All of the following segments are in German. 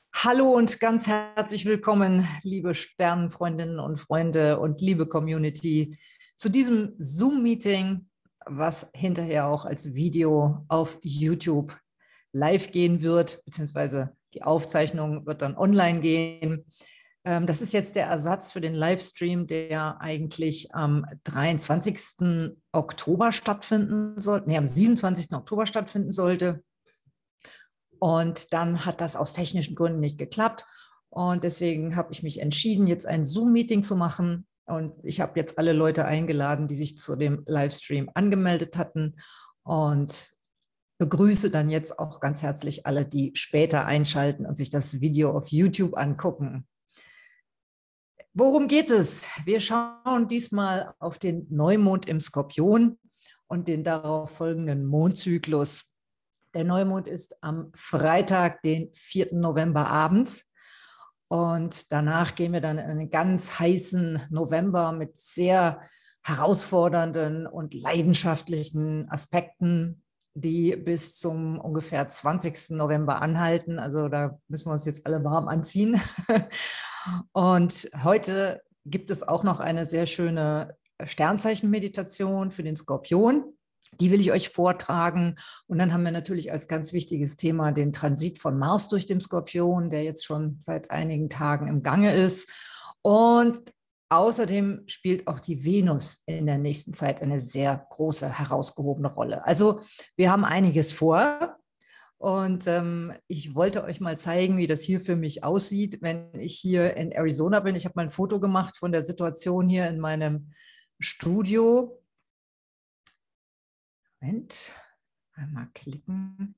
Hallo und ganz herzlich willkommen, liebe Sternenfreundinnen und Freunde und liebe Community, zu diesem Zoom-Meeting, was hinterher auch als Video auf YouTube live gehen wird, beziehungsweise die Aufzeichnung wird dann online gehen. Das ist jetzt der Ersatz für den Livestream, der eigentlich am 23. Oktober stattfinden sollte, nee, am 27. Oktober stattfinden sollte. Und dann hat das aus technischen Gründen nicht geklappt. Und deswegen habe ich mich entschieden, jetzt ein Zoom-Meeting zu machen. Und ich habe jetzt alle Leute eingeladen, die sich zu dem Livestream angemeldet hatten. Und begrüße dann jetzt auch ganz herzlich alle, die später einschalten und sich das Video auf YouTube angucken. Worum geht es? Wir schauen diesmal auf den Neumond im Skorpion und den darauf folgenden Mondzyklus. Der Neumond ist am Freitag, den 4. November abends. Und danach gehen wir dann in einen ganz heißen November mit sehr herausfordernden und leidenschaftlichen Aspekten, die bis zum ungefähr 20. November anhalten. Also da müssen wir uns jetzt alle warm anziehen. Und heute gibt es auch noch eine sehr schöne Sternzeichenmeditation für den Skorpion. Die will ich euch vortragen. Und dann haben wir natürlich als ganz wichtiges Thema den Transit von Mars durch den Skorpion, der jetzt schon seit einigen Tagen im Gange ist. Und außerdem spielt auch die Venus in der nächsten Zeit eine sehr große, herausgehobene Rolle. Also wir haben einiges vor. Und ich wollte euch mal zeigen, wie das hier für mich aussieht, wenn ich hier in Arizona bin. Ich habe mal ein Foto gemacht von der Situation hier in meinem Studio. Moment, einmal klicken.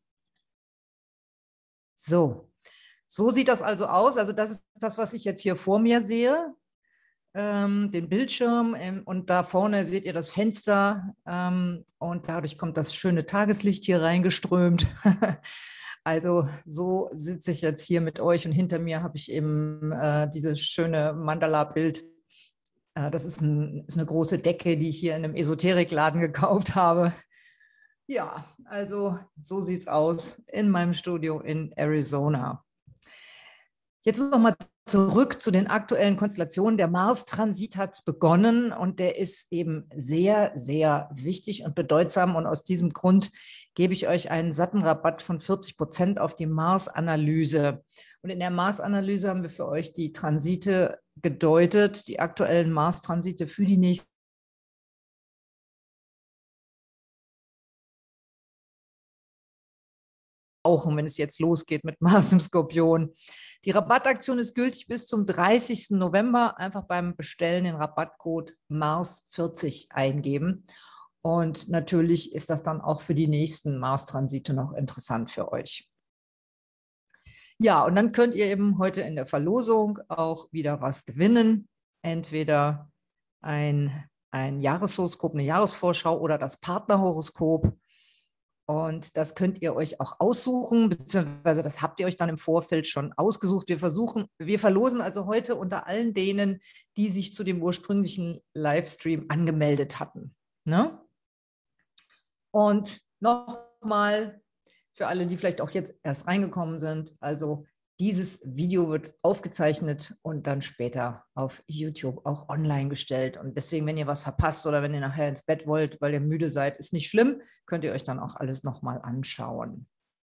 So sieht das also aus. Also das ist das, was ich jetzt hier vor mir sehe, den Bildschirm. Und da vorne seht ihr das Fenster. Und dadurch kommt das schöne Tageslicht hier reingeströmt. Also so sitze ich jetzt hier mit euch. Und hinter mir habe ich eben dieses schöne Mandala-Bild. Das ist eine große Decke, die ich hier in einem Esoterikladen gekauft habe. Ja, also so sieht es aus in meinem Studio in Arizona. Jetzt nochmal zurück zu den aktuellen Konstellationen. Der Mars-Transit hat begonnen und der ist eben sehr, sehr wichtig und bedeutsam. Und aus diesem Grund gebe ich euch einen satten Rabatt von 40% auf die Mars-Analyse. Und in der Mars-Analyse haben wir für euch die Transite gedeutet, die aktuellen Mars-Transite für die nächsten auch, wenn es jetzt losgeht mit Mars im Skorpion. Die Rabattaktion ist gültig bis zum 30. November. Einfach beim Bestellen den Rabattcode MARS40 eingeben. Und natürlich ist das dann auch für die nächsten Mars-Transite noch interessant für euch. Ja, und dann könnt ihr eben heute in der Verlosung auch wieder was gewinnen. Entweder ein Jahreshoroskop, eine Jahresvorschau oder das Partnerhoroskop. Und das könnt ihr euch auch aussuchen, beziehungsweise das habt ihr euch dann im Vorfeld schon ausgesucht. Wir verlosen also heute unter allen denen, die sich zu dem ursprünglichen Livestream angemeldet hatten. Ne? Und nochmal für alle, die vielleicht auch jetzt erst reingekommen sind, also dieses Video wird aufgezeichnet und dann später auf YouTube auch online gestellt. Und deswegen, wenn ihr was verpasst oder wenn ihr nachher ins Bett wollt, weil ihr müde seid, ist nicht schlimm, könnt ihr euch dann auch alles nochmal anschauen.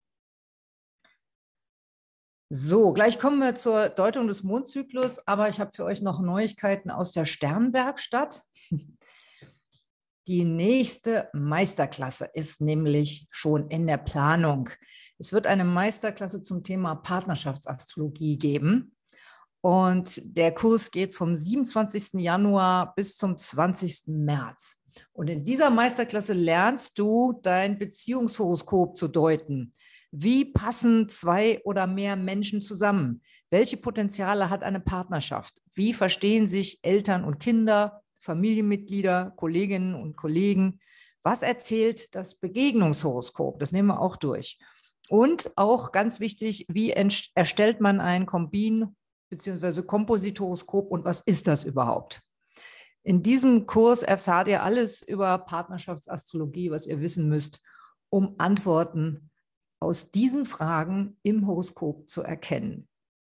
So, gleich kommen wir zur Deutung des Mondzyklus, aber ich habe für euch noch Neuigkeiten aus der Sternbergstadt. Die nächste Meisterklasse ist nämlich schon in der Planung. Es wird eine Meisterklasse zum Thema Partnerschaftsastrologie geben. Und der Kurs geht vom 27. Januar bis zum 20. März. Und in dieser Meisterklasse lernst du, dein Beziehungshoroskop zu deuten. Wie passen zwei oder mehr Menschen zusammen? Welche Potenziale hat eine Partnerschaft? Wie verstehen sich Eltern und Kinder, Familienmitglieder, Kolleginnen und Kollegen? Was erzählt das Begegnungshoroskop? Das nehmen wir auch durch. Und auch ganz wichtig, wie erstellt man ein Kombin- bzw. Komposithoroskop und was ist das überhaupt? In diesem Kurs erfahrt ihr alles über Partnerschaftsastrologie, was ihr wissen müsst, um Antworten aus diesen Fragen im Horoskop zu erkennen.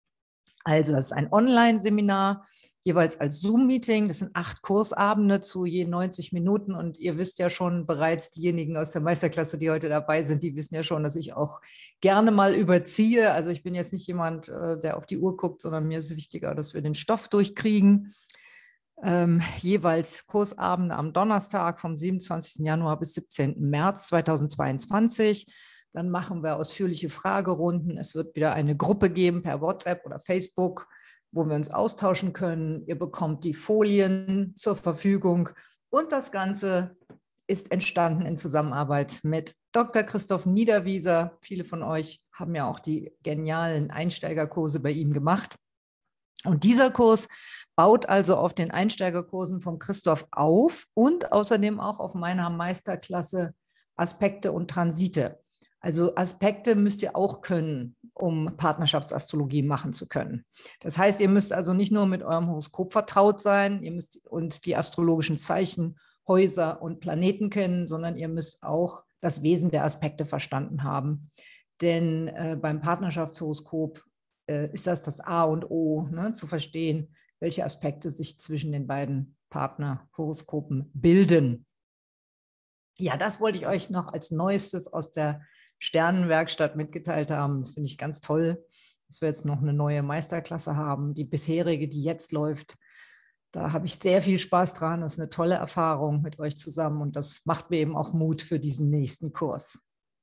Also das ist ein Online-Seminar, jeweils als Zoom-Meeting. Das sind 8 Kursabende zu je 90 Minuten. Und ihr wisst ja schon bereits, diejenigen aus der Meisterklasse, die heute dabei sind, die wissen ja schon, dass ich auch gerne mal überziehe. Also ich bin jetzt nicht jemand, der auf die Uhr guckt, sondern mir ist es wichtiger, dass wir den Stoff durchkriegen. Jeweils Kursabende am Donnerstag vom 27. Januar bis 17. März 2022. Dann machen wir ausführliche Fragerunden. Es wird wieder eine Gruppe geben per WhatsApp oder Facebook, wo wir uns austauschen können. Ihr bekommt die Folien zur Verfügung. Und das Ganze ist entstanden in Zusammenarbeit mit Dr. Christoph Niederwieser. Viele von euch haben ja auch die genialen Einsteigerkurse bei ihm gemacht. Und dieser Kurs baut also auf den Einsteigerkursen von Christoph auf und außerdem auch auf meiner Meisterklasse Aspekte und Transite. Also Aspekte müsst ihr auch können, um Partnerschaftsastrologie machen zu können. Das heißt, ihr müsst also nicht nur mit eurem Horoskop vertraut sein, ihr müsst und die astrologischen Zeichen, Häuser und Planeten kennen, sondern ihr müsst auch das Wesen der Aspekte verstanden haben. Denn beim Partnerschaftshoroskop ist das A und O, ne, zu verstehen, welche Aspekte sich zwischen den beiden Partnerhoroskopen bilden. Ja, das wollte ich euch noch als Neuestes aus der Sternenwerkstatt mitgeteilt haben. Das finde ich ganz toll, dass wir jetzt noch eine neue Meisterklasse haben. Die bisherige, die jetzt läuft, da habe ich sehr viel Spaß dran. Das ist eine tolle Erfahrung mit euch zusammen und das macht mir eben auch Mut für diesen nächsten Kurs.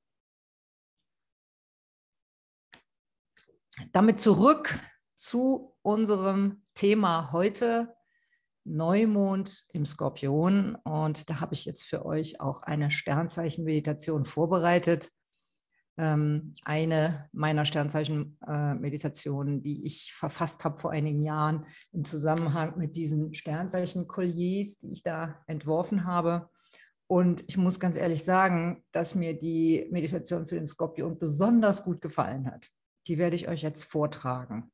Damit zurück zu unserem Thema heute, Neumond im Skorpion. Und da habe ich jetzt für euch auch eine Sternzeichen-Meditation vorbereitet. Eine meiner Sternzeichen-Meditationen, die ich verfasst habe vor einigen Jahren im Zusammenhang mit diesen Sternzeichen-Kolliers, die ich da entworfen habe. Und ich muss ganz ehrlich sagen, dass mir die Meditation für den Skorpion besonders gut gefallen hat. Die werde ich euch jetzt vortragen.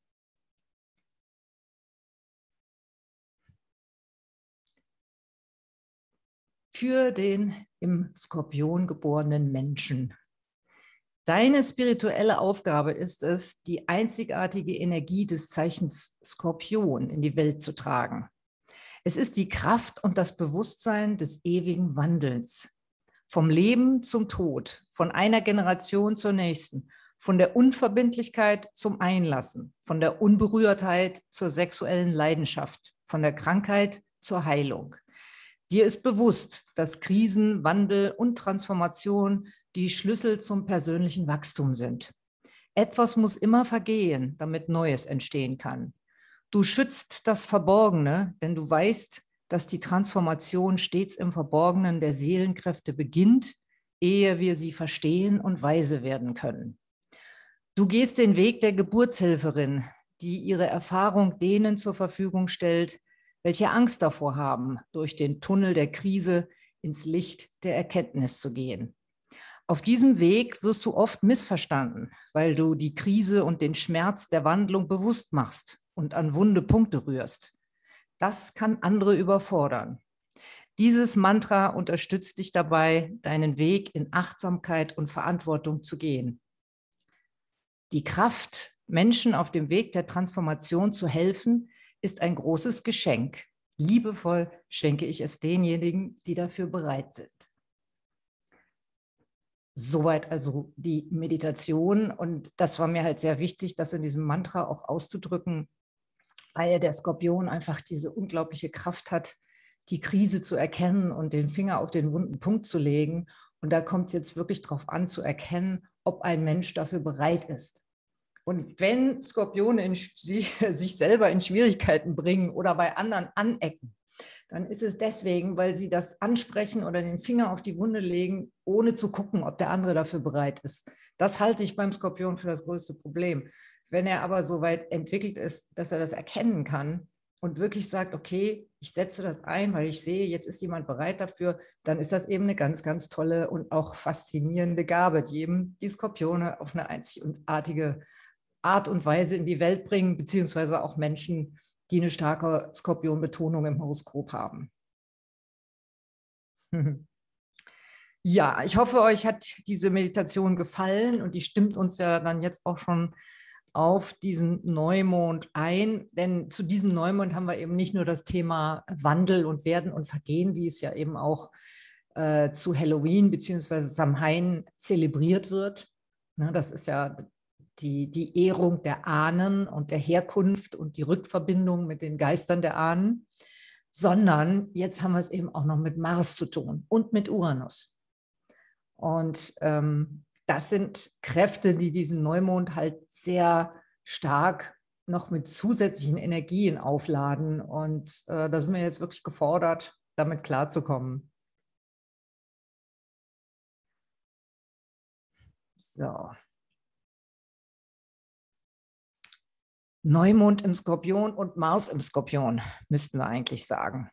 Für den im Skorpion geborenen Menschen. Deine spirituelle Aufgabe ist es, die einzigartige Energie des Zeichens Skorpion in die Welt zu tragen. Es ist die Kraft und das Bewusstsein des ewigen Wandels. Vom Leben zum Tod, von einer Generation zur nächsten, von der Unverbindlichkeit zum Einlassen, von der Unberührtheit zur sexuellen Leidenschaft, von der Krankheit zur Heilung. Dir ist bewusst, dass Krisen, Wandel und Transformation die Schlüssel zum persönlichen Wachstum sind. Etwas muss immer vergehen, damit Neues entstehen kann. Du schützt das Verborgene, denn du weißt, dass die Transformation stets im Verborgenen der Seelenkräfte beginnt, ehe wir sie verstehen und weise werden können. Du gehst den Weg der Geburtshelferin, die ihre Erfahrung denen zur Verfügung stellt, welche Angst davor haben, durch den Tunnel der Krise ins Licht der Erkenntnis zu gehen. Auf diesem Weg wirst du oft missverstanden, weil du die Krise und den Schmerz der Wandlung bewusst machst und an wunde Punkte rührst. Das kann andere überfordern. Dieses Mantra unterstützt dich dabei, deinen Weg in Achtsamkeit und Verantwortung zu gehen. Die Kraft, Menschen auf dem Weg der Transformation zu helfen, ist ein großes Geschenk. Liebevoll schenke ich es denjenigen, die dafür bereit sind. Soweit also die Meditation. Und das war mir halt sehr wichtig, das in diesem Mantra auch auszudrücken, weil der Skorpion einfach diese unglaubliche Kraft hat, die Krise zu erkennen und den Finger auf den wunden Punkt zu legen. Und da kommt es jetzt wirklich darauf an, zu erkennen, ob ein Mensch dafür bereit ist. Und wenn Skorpione sich selber in Schwierigkeiten bringen oder bei anderen anecken, dann ist es deswegen, weil sie das ansprechen oder den Finger auf die Wunde legen, ohne zu gucken, ob der andere dafür bereit ist. Das halte ich beim Skorpion für das größte Problem. Wenn er aber so weit entwickelt ist, dass er das erkennen kann und wirklich sagt, okay, ich setze das ein, weil ich sehe, jetzt ist jemand bereit dafür, dann ist das eben eine ganz, ganz tolle und auch faszinierende Gabe, die eben die Skorpione auf eine einzigartige Art und Weise in die Welt bringen, beziehungsweise auch Menschen, die eine starke Skorpionbetonung im Horoskop haben. Ja, ich hoffe, euch hat diese Meditation gefallen und die stimmt uns ja dann jetzt auch schon auf diesen Neumond ein, denn zu diesem Neumond haben wir eben nicht nur das Thema Wandel und Werden und Vergehen, wie es ja eben auch zu Halloween bzw. Samhain zelebriert wird. Ne, das ist ja die Ehrung der Ahnen und der Herkunft und die Rückverbindung mit den Geistern der Ahnen, sondern jetzt haben wir es eben auch noch mit Mars zu tun und mit Uranus. Und das sind Kräfte, die diesen Neumond halt sehr stark noch mit zusätzlichen Energien aufladen. Und da sind wir jetzt wirklich gefordert, damit klarzukommen. So. Neumond im Skorpion und Mars im Skorpion, müssten wir eigentlich sagen.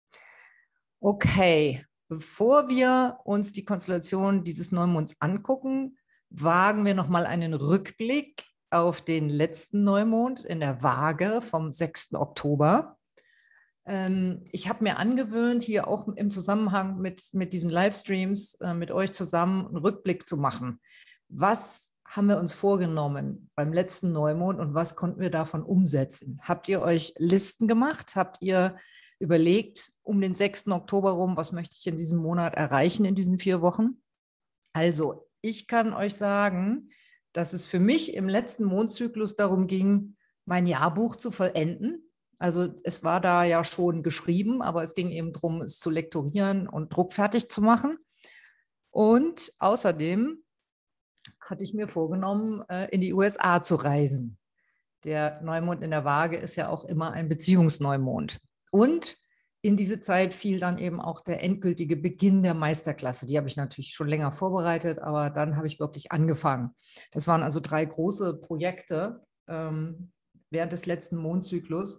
Okay, bevor wir uns die Konstellation dieses Neumonds angucken, wagen wir nochmal einen Rückblick auf den letzten Neumond in der Waage vom 6. Oktober. Ich habe mir angewöhnt, hier auch im Zusammenhang mit diesen Livestreams mit euch zusammen einen Rückblick zu machen. Was haben wir uns vorgenommen beim letzten Neumond und was konnten wir davon umsetzen? Habt ihr euch Listen gemacht? Habt ihr überlegt, um den 6. Oktober rum, was möchte ich in diesem Monat erreichen in diesen 4 Wochen? Also, ich kann euch sagen, dass es für mich im letzten Mondzyklus darum ging, mein Jahrbuch zu vollenden. Also es war da ja schon geschrieben, aber es ging eben darum, es zu lektorieren und druckfertig zu machen. Und außerdem hatte ich mir vorgenommen, in die USA zu reisen. Der Neumond in der Waage ist ja auch immer ein Beziehungsneumond. Und in diese Zeit fiel dann eben auch der endgültige Beginn der Meisterklasse. Die habe ich natürlich schon länger vorbereitet, aber dann habe ich wirklich angefangen. Das waren also 3 große Projekte während des letzten Mondzyklus.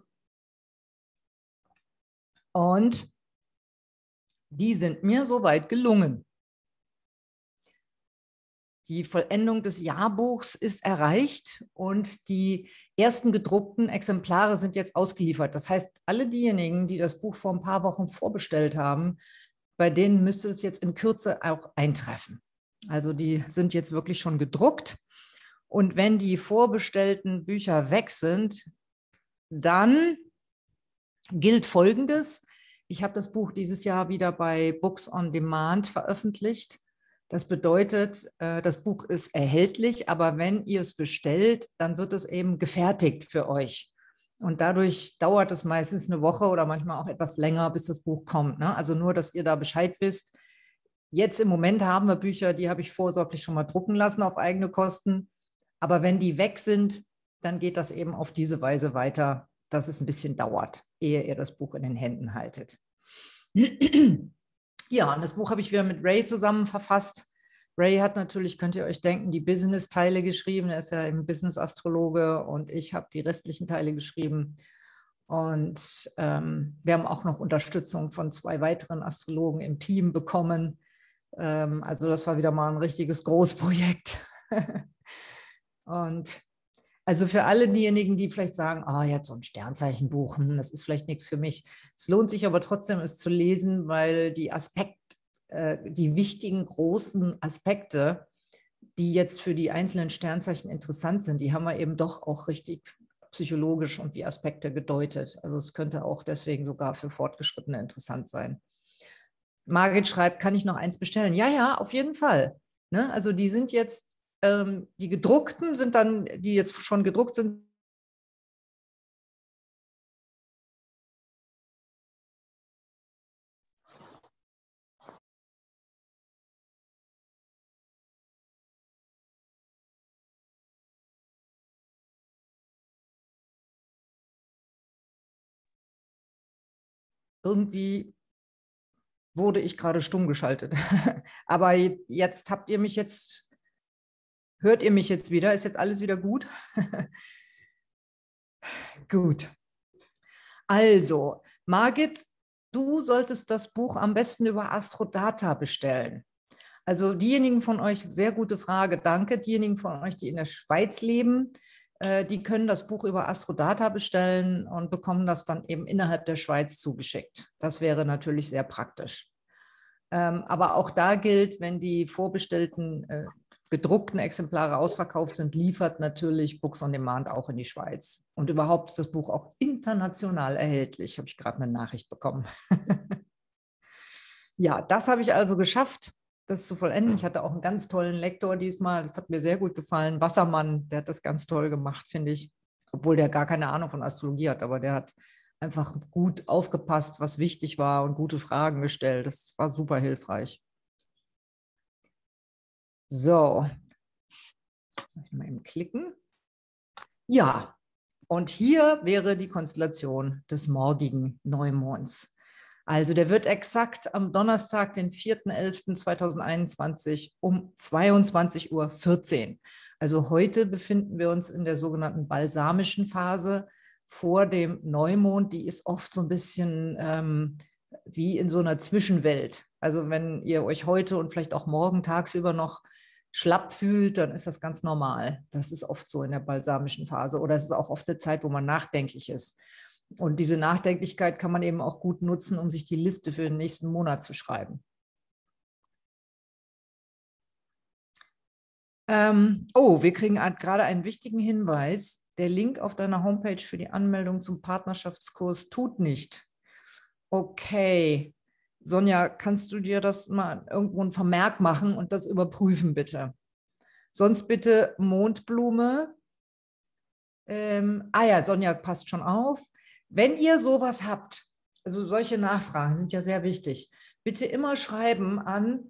Und die sind mir soweit gelungen. Die Vollendung des Jahrbuchs ist erreicht und die ersten gedruckten Exemplare sind jetzt ausgeliefert. Das heißt, alle diejenigen, die das Buch vor ein paar Wochen vorbestellt haben, bei denen müsste es jetzt in Kürze auch eintreffen. Also die sind jetzt wirklich schon gedruckt. Und wenn die vorbestellten Bücher weg sind, dann gilt Folgendes. Ich habe das Buch dieses Jahr wieder bei Books on Demand veröffentlicht. Das bedeutet, das Buch ist erhältlich, aber wenn ihr es bestellt, dann wird es eben gefertigt für euch. Und dadurch dauert es meistens eine Woche oder manchmal auch etwas länger, bis das Buch kommt. Ne? Also nur, dass ihr da Bescheid wisst. Jetzt im Moment haben wir Bücher, die habe ich vorsorglich schon mal drucken lassen auf eigene Kosten. Aber wenn die weg sind, dann geht das eben auf diese Weise weiter, dass es ein bisschen dauert, ehe ihr das Buch in den Händen haltet. Ja, und das Buch habe ich wieder mit Ray zusammen verfasst. Ray hat natürlich, könnt ihr euch denken, die Business-Teile geschrieben. Er ist ja eben Business-Astrologe und ich habe die restlichen Teile geschrieben. Und wir haben auch noch Unterstützung von 2 weiteren Astrologen im Team bekommen. Also das war wieder mal ein richtiges Großprojekt. Und also für alle diejenigen, die vielleicht sagen, oh, jetzt so ein Sternzeichenbuch, das ist vielleicht nichts für mich. Es lohnt sich aber trotzdem, es zu lesen, weil die wichtigen, großen Aspekte, die jetzt für die einzelnen Sternzeichen interessant sind, die haben wir eben doch auch richtig psychologisch und wie Aspekte gedeutet. Also es könnte auch deswegen sogar für Fortgeschrittene interessant sein. Margit schreibt, kann ich noch eins bestellen? Ja, ja, auf jeden Fall. Ne? Also die sind jetzt die gedruckten sind dann, die jetzt schon gedruckt sind, irgendwie wurde ich gerade stumm geschaltet. Aber jetzt hört ihr mich jetzt wieder? Ist jetzt alles wieder gut? Gut. Also, Margit, du solltest das Buch am besten über Astrodata bestellen. Also diejenigen von euch, sehr gute Frage, danke. Diejenigen von euch, die in der Schweiz leben, die können das Buch über Astrodata bestellen und bekommen das dann eben innerhalb der Schweiz zugeschickt. Das wäre natürlich sehr praktisch. Aber auch da gilt, wenn die vorbestellten gedruckten Exemplare ausverkauft sind, liefert natürlich Books on Demand auch in die Schweiz. Und überhaupt ist das Buch auch international erhältlich. Habe ich gerade eine Nachricht bekommen. Ja, das habe ich also geschafft, das zu vollenden. Ich hatte auch einen ganz tollen Lektor diesmal. Das hat mir sehr gut gefallen. Wassermann, der hat das ganz toll gemacht, finde ich. Obwohl der gar keine Ahnung von Astrologie hat, aber der hat einfach gut aufgepasst, was wichtig war und gute Fragen gestellt. Das war super hilfreich. So, mal eben klicken. Ja, und hier wäre die Konstellation des morgigen Neumonds. Also der wird exakt am Donnerstag, den 4.11.2021 um 22:14 Uhr. Also heute befinden wir uns in der sogenannten balsamischen Phase vor dem Neumond. Die ist oft so ein bisschen wie in so einer Zwischenwelt. Also wenn ihr euch heute und vielleicht auch morgen tagsüber noch schlapp fühlt, dann ist das ganz normal. Das ist oft so in der balsamischen Phase. Oder es ist auch oft eine Zeit, wo man nachdenklich ist. Und diese Nachdenklichkeit kann man eben auch gut nutzen, um sich die Liste für den nächsten Monat zu schreiben. Wir kriegen gerade einen wichtigen Hinweis. Der Link auf deiner Homepage für die Anmeldung zum Partnerschaftskurs tut nicht. Okay. Sonja, kannst du dir das mal irgendwo ein Vermerk machen und das überprüfen, bitte? Sonst bitte Mondblume. Ja, Sonja passt schon auf. Wenn ihr sowas habt, also solche Nachfragen sind ja sehr wichtig, bitte immer schreiben an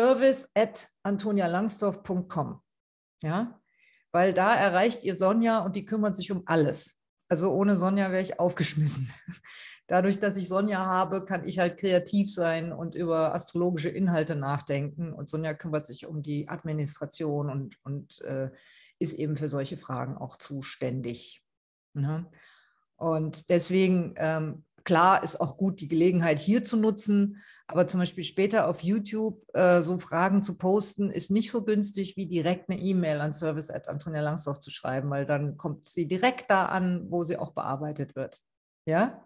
service@antonialangsdorf.com. Ja, weil da erreicht ihr Sonja und die kümmert sich um alles. Also ohne Sonja wäre ich aufgeschmissen. Dadurch, dass ich Sonja habe, kann ich halt kreativ sein und über astrologische Inhalte nachdenken. Und Sonja kümmert sich um die Administration und ist eben für solche Fragen auch zuständig. Ja. Und deswegen, klar, ist auch gut, die Gelegenheit hier zu nutzen, aber zum Beispiel später auf YouTube so Fragen zu posten, ist nicht so günstig, wie direkt eine E-Mail an service@antonialangsdorf zu schreiben, weil dann kommt sie direkt da an, wo sie auch bearbeitet wird. Ja?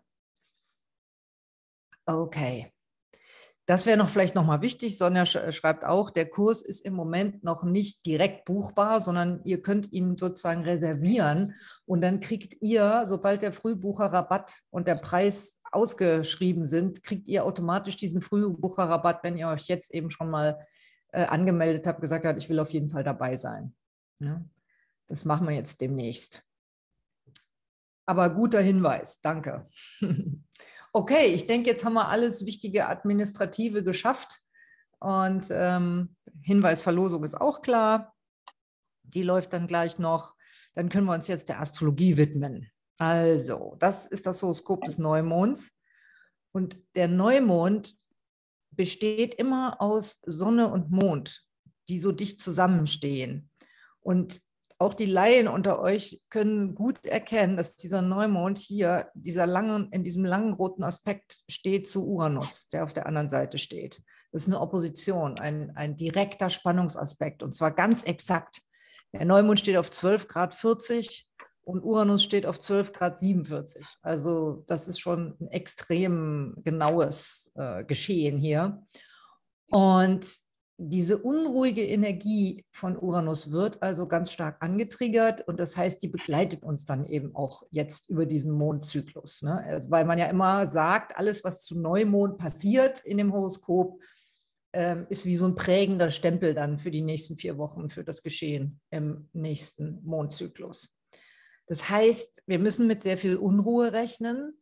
Okay. Das wäre noch vielleicht nochmal wichtig. Sonja schreibt auch, der Kurs ist im Moment noch nicht direkt buchbar, sondern ihr könnt ihn sozusagen reservieren und dann kriegt ihr, sobald der Frühbucherrabatt und der Preis ausgeschrieben sind, kriegt ihr automatisch diesen Frühbucherrabatt, wenn ihr euch jetzt eben schon mal angemeldet habt, gesagt habt, ich will auf jeden Fall dabei sein. Ja? Das machen wir jetzt demnächst. Aber guter Hinweis, danke. Okay, ich denke, jetzt haben wir alles wichtige Administrative geschafft. Und Hinweisverlosung ist auch klar. Die läuft dann gleich noch. Dann können wir uns jetzt der Astrologie widmen. Also, das ist das Horoskop des Neumonds. Und der Neumond besteht immer aus Sonne und Mond, die so dicht zusammenstehen. Und auch die Laien unter euch können gut erkennen, dass dieser Neumond hier in diesem langen roten Aspekt steht zu Uranus, der auf der anderen Seite steht. Das ist eine Opposition, ein direkter Spannungsaspekt und zwar ganz exakt. Der Neumond steht auf 12,40 Grad und Uranus steht auf 12,47 Grad. Also das ist schon ein extrem genaues Geschehen hier. Und diese unruhige Energie von Uranus wird also ganz stark angetriggert und das heißt, die begleitet uns dann eben auch jetzt über diesen Mondzyklus. Ne? Also, weil man ja immer sagt, alles, was zu Neumond passiert in dem Horoskop, ist wie so ein prägender Stempel dann für die nächsten 4 Wochen, für das Geschehen im nächsten Mondzyklus. Das heißt, wir müssen mit sehr viel Unruhe rechnen,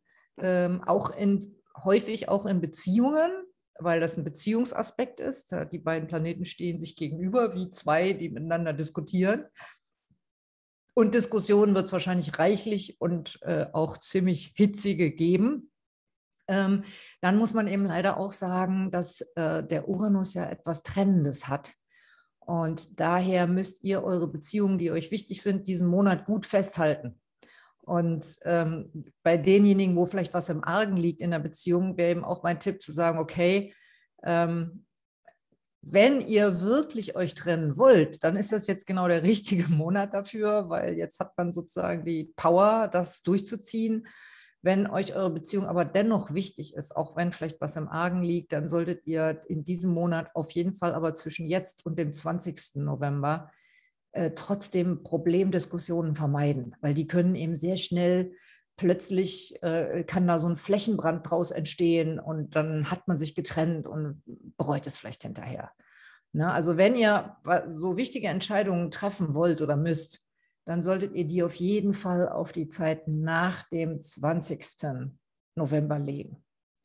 häufig auch in Beziehungen, weil das ein Beziehungsaspekt ist. Die beiden Planeten stehen sich gegenüber wie zwei, die miteinander diskutieren. Und Diskussionen wird es wahrscheinlich reichlich und auch ziemlich hitzige geben. Dann muss man eben leider auch sagen, dass der Uranus ja etwas Trennendes hat. Und daher müsst ihr eure Beziehungen, die euch wichtig sind, diesen Monat gut festhalten. Und bei denjenigen, wo vielleicht was im Argen liegt in der Beziehung, wäre eben auch mein Tipp zu sagen, okay, wenn ihr wirklich euch trennen wollt, dann ist das jetzt genau der richtige Monat dafür, weil jetzt hat man sozusagen die Power, das durchzuziehen. Wenn euch eure Beziehung aber dennoch wichtig ist, auch wenn vielleicht was im Argen liegt, dann solltet ihr in diesem Monat auf jeden Fall aber zwischen jetzt und dem 20. November trotzdem Problemdiskussionen vermeiden, weil die können eben sehr schnell plötzlich kann da so ein Flächenbrand draus entstehen und dann hat man sich getrennt und bereut es vielleicht hinterher. Na, also wenn ihr so wichtige Entscheidungen treffen wollt oder müsst, dann solltet ihr die auf jeden Fall auf die Zeit nach dem 20. November legen.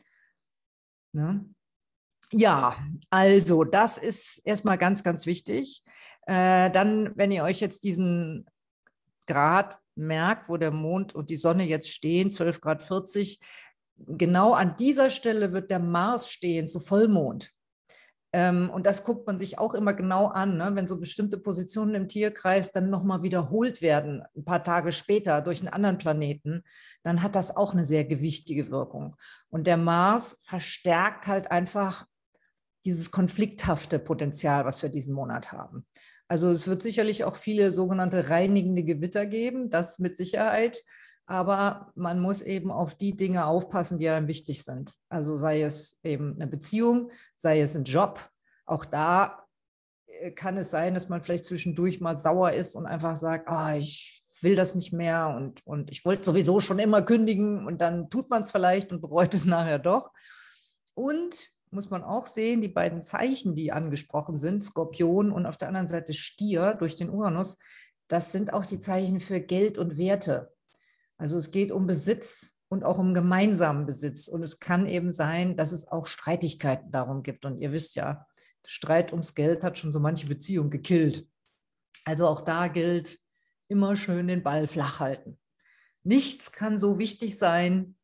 Ne? Ja, also das ist erstmal ganz, ganz wichtig. Dann, wenn ihr euch jetzt diesen Grad merkt, wo der Mond und die Sonne jetzt stehen, 12 Grad 40, genau an dieser Stelle wird der Mars stehen zu Vollmond. Und das guckt man sich auch immer genau an, ne? Wenn so bestimmte Positionen im Tierkreis dann nochmal wiederholt werden, ein paar Tage später durch einen anderen Planeten, dann hat das auch eine sehr gewichtige Wirkung. Und der Mars verstärkt halt einfach dieses konflikthafte Potenzial, was wir diesen Monat haben. Also es wird sicherlich auch viele sogenannte reinigende Gewitter geben, das mit Sicherheit. Aber man muss eben auf die Dinge aufpassen, die einem wichtig sind. Also sei es eben eine Beziehung, sei es ein Job. Auch da kann es sein, dass man vielleicht zwischendurch mal sauer ist und einfach sagt, ich will das nicht mehr und ich wollte sowieso schon immer kündigen und dann tut man es vielleicht und bereut es nachher doch. Und muss man auch sehen, die beiden Zeichen, die angesprochen sind, Skorpion und auf der anderen Seite Stier durch den Uranus, das sind auch die Zeichen für Geld und Werte. Also es geht um Besitz und auch um gemeinsamen Besitz. Und es kann eben sein, dass es auch Streitigkeiten darum gibt. Und ihr wisst ja, Streit ums Geld hat schon so manche Beziehung gekillt. Also auch da gilt, immer schön den Ball flach halten. Nichts kann so wichtig sein,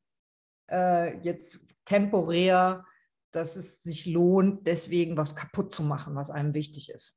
jetzt temporär, dass es sich lohnt, deswegen was kaputt zu machen, was einem wichtig ist.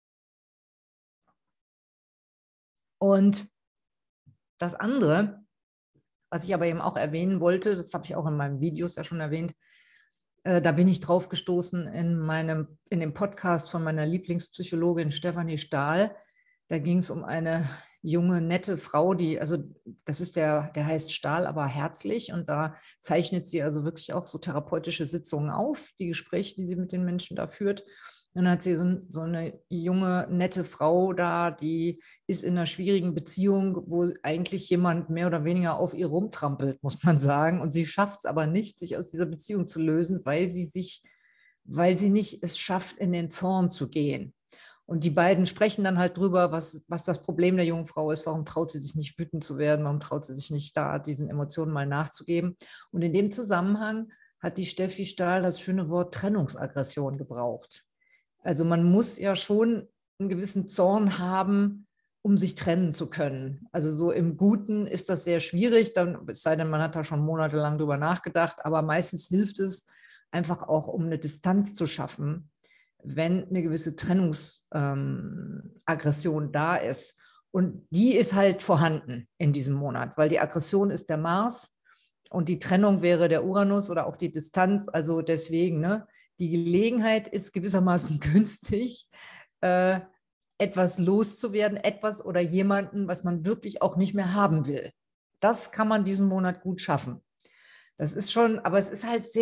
Und das andere, was ich aber eben auch erwähnen wollte, das habe ich auch in meinen Videos ja schon erwähnt, da bin ich drauf gestoßen in dem Podcast von meiner Lieblingspsychologin Stefanie Stahl. Da ging es um eine junge, nette Frau, also das ist der heißt Stahl, aber herzlich. Und da zeichnet sie also wirklich auch so therapeutische Sitzungen auf, die Gespräche, die sie mit den Menschen da führt. Dann hat sie so eine junge, nette Frau da, die ist in einer schwierigen Beziehung, wo eigentlich jemand mehr oder weniger auf ihr rumtrampelt, muss man sagen. Und sie schafft es aber nicht, sich aus dieser Beziehung zu lösen, weil sie nicht es schafft, in den Zorn zu gehen. Und die beiden sprechen dann halt drüber, was das Problem der jungen Frau ist, warum traut sie sich nicht wütend zu werden, warum traut sie sich nicht da, diesen Emotionen mal nachzugeben. Und in dem Zusammenhang hat die Steffi Stahl das schöne Wort Trennungsaggression gebraucht. Also man muss ja schon einen gewissen Zorn haben, um sich trennen zu können. Also so im Guten ist das sehr schwierig, es sei denn, man hat da schon monatelang drüber nachgedacht, aber meistens hilft es einfach auch, um eine Distanz zu schaffen, wenn eine gewisse Trennungsaggression da ist. Und die ist halt vorhanden in diesem Monat, weil die Aggression ist der Mars und die Trennung wäre der Uranus oder auch die Distanz. Also deswegen, ne? Die Gelegenheit ist gewissermaßen günstig, etwas loszuwerden, etwas oder jemanden, was man wirklich auch nicht mehr haben will. Das kann man diesen Monat gut schaffen. Das ist schon, aber es ist halt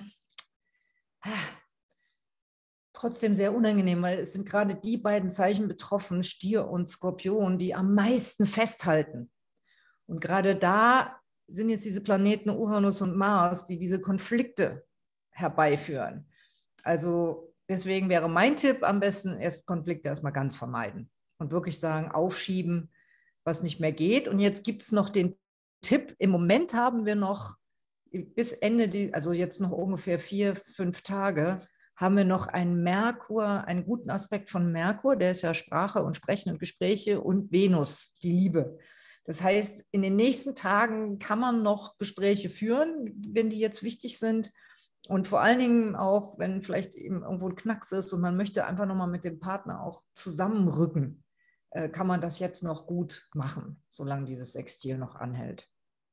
trotzdem sehr unangenehm, weil es sind gerade die beiden Zeichen betroffen, Stier und Skorpion, die am meisten festhalten. Und gerade da sind jetzt diese Planeten Uranus und Mars, die diese Konflikte herbeiführen. Also deswegen wäre mein Tipp am besten, Konflikte erstmal ganz vermeiden und wirklich sagen, aufschieben, was nicht mehr geht. Und jetzt gibt es noch den Tipp, im Moment haben wir noch bis Ende, also jetzt noch ungefähr 4, 5 Tage, haben wir noch einen guten Aspekt von Merkur, der ist ja Sprache und Sprechen und Gespräche, und Venus, die Liebe. Das heißt, in den nächsten Tagen kann man noch Gespräche führen, wenn die jetzt wichtig sind. Und vor allen Dingen auch, wenn vielleicht eben irgendwo ein Knacks ist und man möchte einfach nochmal mit dem Partner auch zusammenrücken, kann man das jetzt noch gut machen, solange dieses Sextil noch anhält.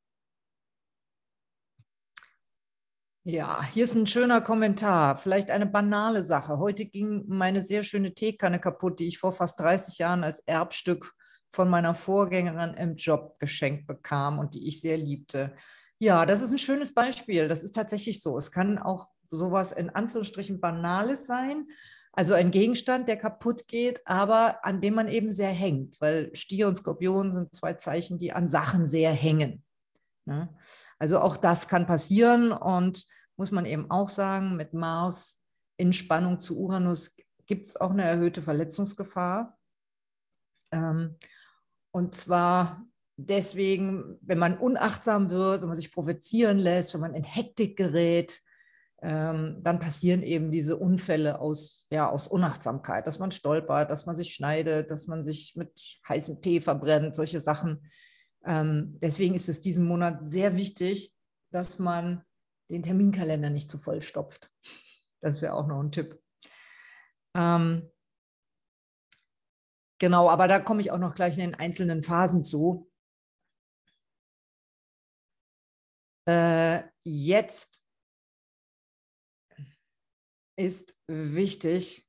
Ja, hier ist ein schöner Kommentar, vielleicht eine banale Sache. Heute ging meine sehr schöne Teekanne kaputt, die ich vor fast 30 Jahren als Erbstück von meiner Vorgängerin im Job geschenkt bekam und die ich sehr liebte. Ja, das ist ein schönes Beispiel. Das ist tatsächlich so. Es kann auch sowas in Anführungsstrichen Banales sein, also ein Gegenstand, der kaputt geht, aber an dem man eben sehr hängt, weil Stier und Skorpion sind zwei Zeichen, die an Sachen sehr hängen. Ne? Also auch das kann passieren und muss man eben auch sagen, mit Mars in Spannung zu Uranus gibt es auch eine erhöhte Verletzungsgefahr. Ähm, und zwar deswegen, wenn man unachtsam wird, wenn man sich provozieren lässt, wenn man in Hektik gerät, dann passieren eben diese Unfälle aus Unachtsamkeit, dass man stolpert, dass man sich schneidet, dass man sich mit heißem Tee verbrennt, solche Sachen. Deswegen ist es diesen Monat sehr wichtig, dass man den Terminkalender nicht zu voll stopft. Das wäre auch noch ein Tipp. Genau, aber da komme ich auch noch gleich in den einzelnen Phasen zu. Jetzt ist wichtig,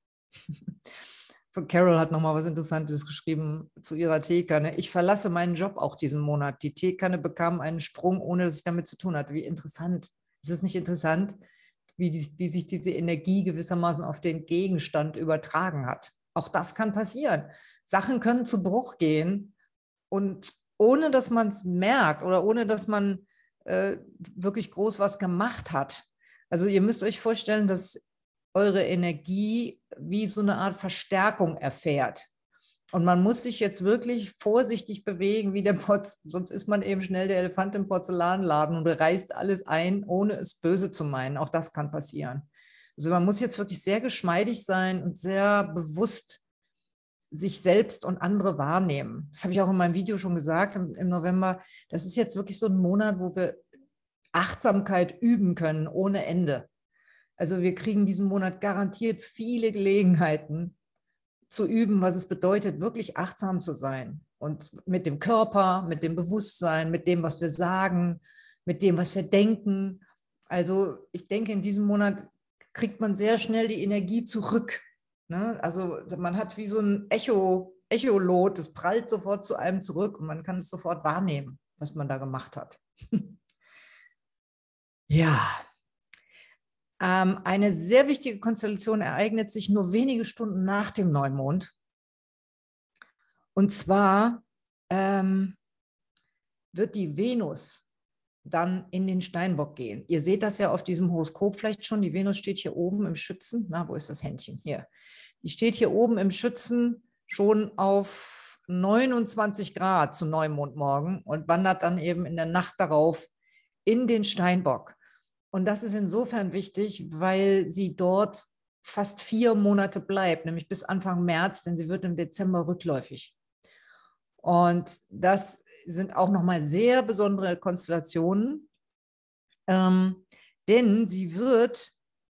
Carol hat nochmal was Interessantes geschrieben zu ihrer Teekanne. Ich verlasse meinen Job auch diesen Monat. Die Teekanne bekam einen Sprung, ohne dass ich damit zu tun hatte. Wie interessant. Ist es nicht interessant, wie sich diese Energie gewissermaßen auf den Gegenstand übertragen hat? Auch das kann passieren. Sachen können zu Bruch gehen und ohne dass man es merkt oder ohne dass man wirklich groß was gemacht hat. Also ihr müsst euch vorstellen, dass eure Energie wie so eine Art Verstärkung erfährt. Und man muss sich jetzt wirklich vorsichtig bewegen, wie der sonst ist man eben schnell der Elefant im Porzellanladen und reißt alles ein, ohne es böse zu meinen. Auch das kann passieren. Also man muss jetzt wirklich sehr geschmeidig sein und sehr bewusst sich selbst und andere wahrnehmen. Das habe ich auch in meinem Video schon gesagt im November. Das ist jetzt wirklich so ein Monat, wo wir Achtsamkeit üben können ohne Ende. Also wir kriegen diesen Monat garantiert viele Gelegenheiten zu üben, was es bedeutet, wirklich achtsam zu sein. Und mit dem Körper, mit dem Bewusstsein, mit dem, was wir sagen, mit dem, was wir denken. Also ich denke, in diesem Monat kriegt man sehr schnell die Energie zurück. Ne? Also man hat wie so ein Echolot, das prallt sofort zu einem zurück und man kann es sofort wahrnehmen, was man da gemacht hat. Ja, eine sehr wichtige Konstellation ereignet sich nur wenige Stunden nach dem Neumond. Und zwar wird die Venus dann in den Steinbock gehen. Ihr seht das ja auf diesem Horoskop vielleicht schon. Die Venus steht hier oben im Schützen. Na, wo ist das Händchen? Hier. Die steht hier oben im Schützen schon auf 29 Grad zu Neumondmorgen und wandert dann eben in der Nacht darauf in den Steinbock. Und das ist insofern wichtig, weil sie dort fast 4 Monate bleibt, nämlich bis Anfang März, denn sie wird im Dezember rückläufig. Und das sind auch nochmal sehr besondere Konstellationen, denn sie wird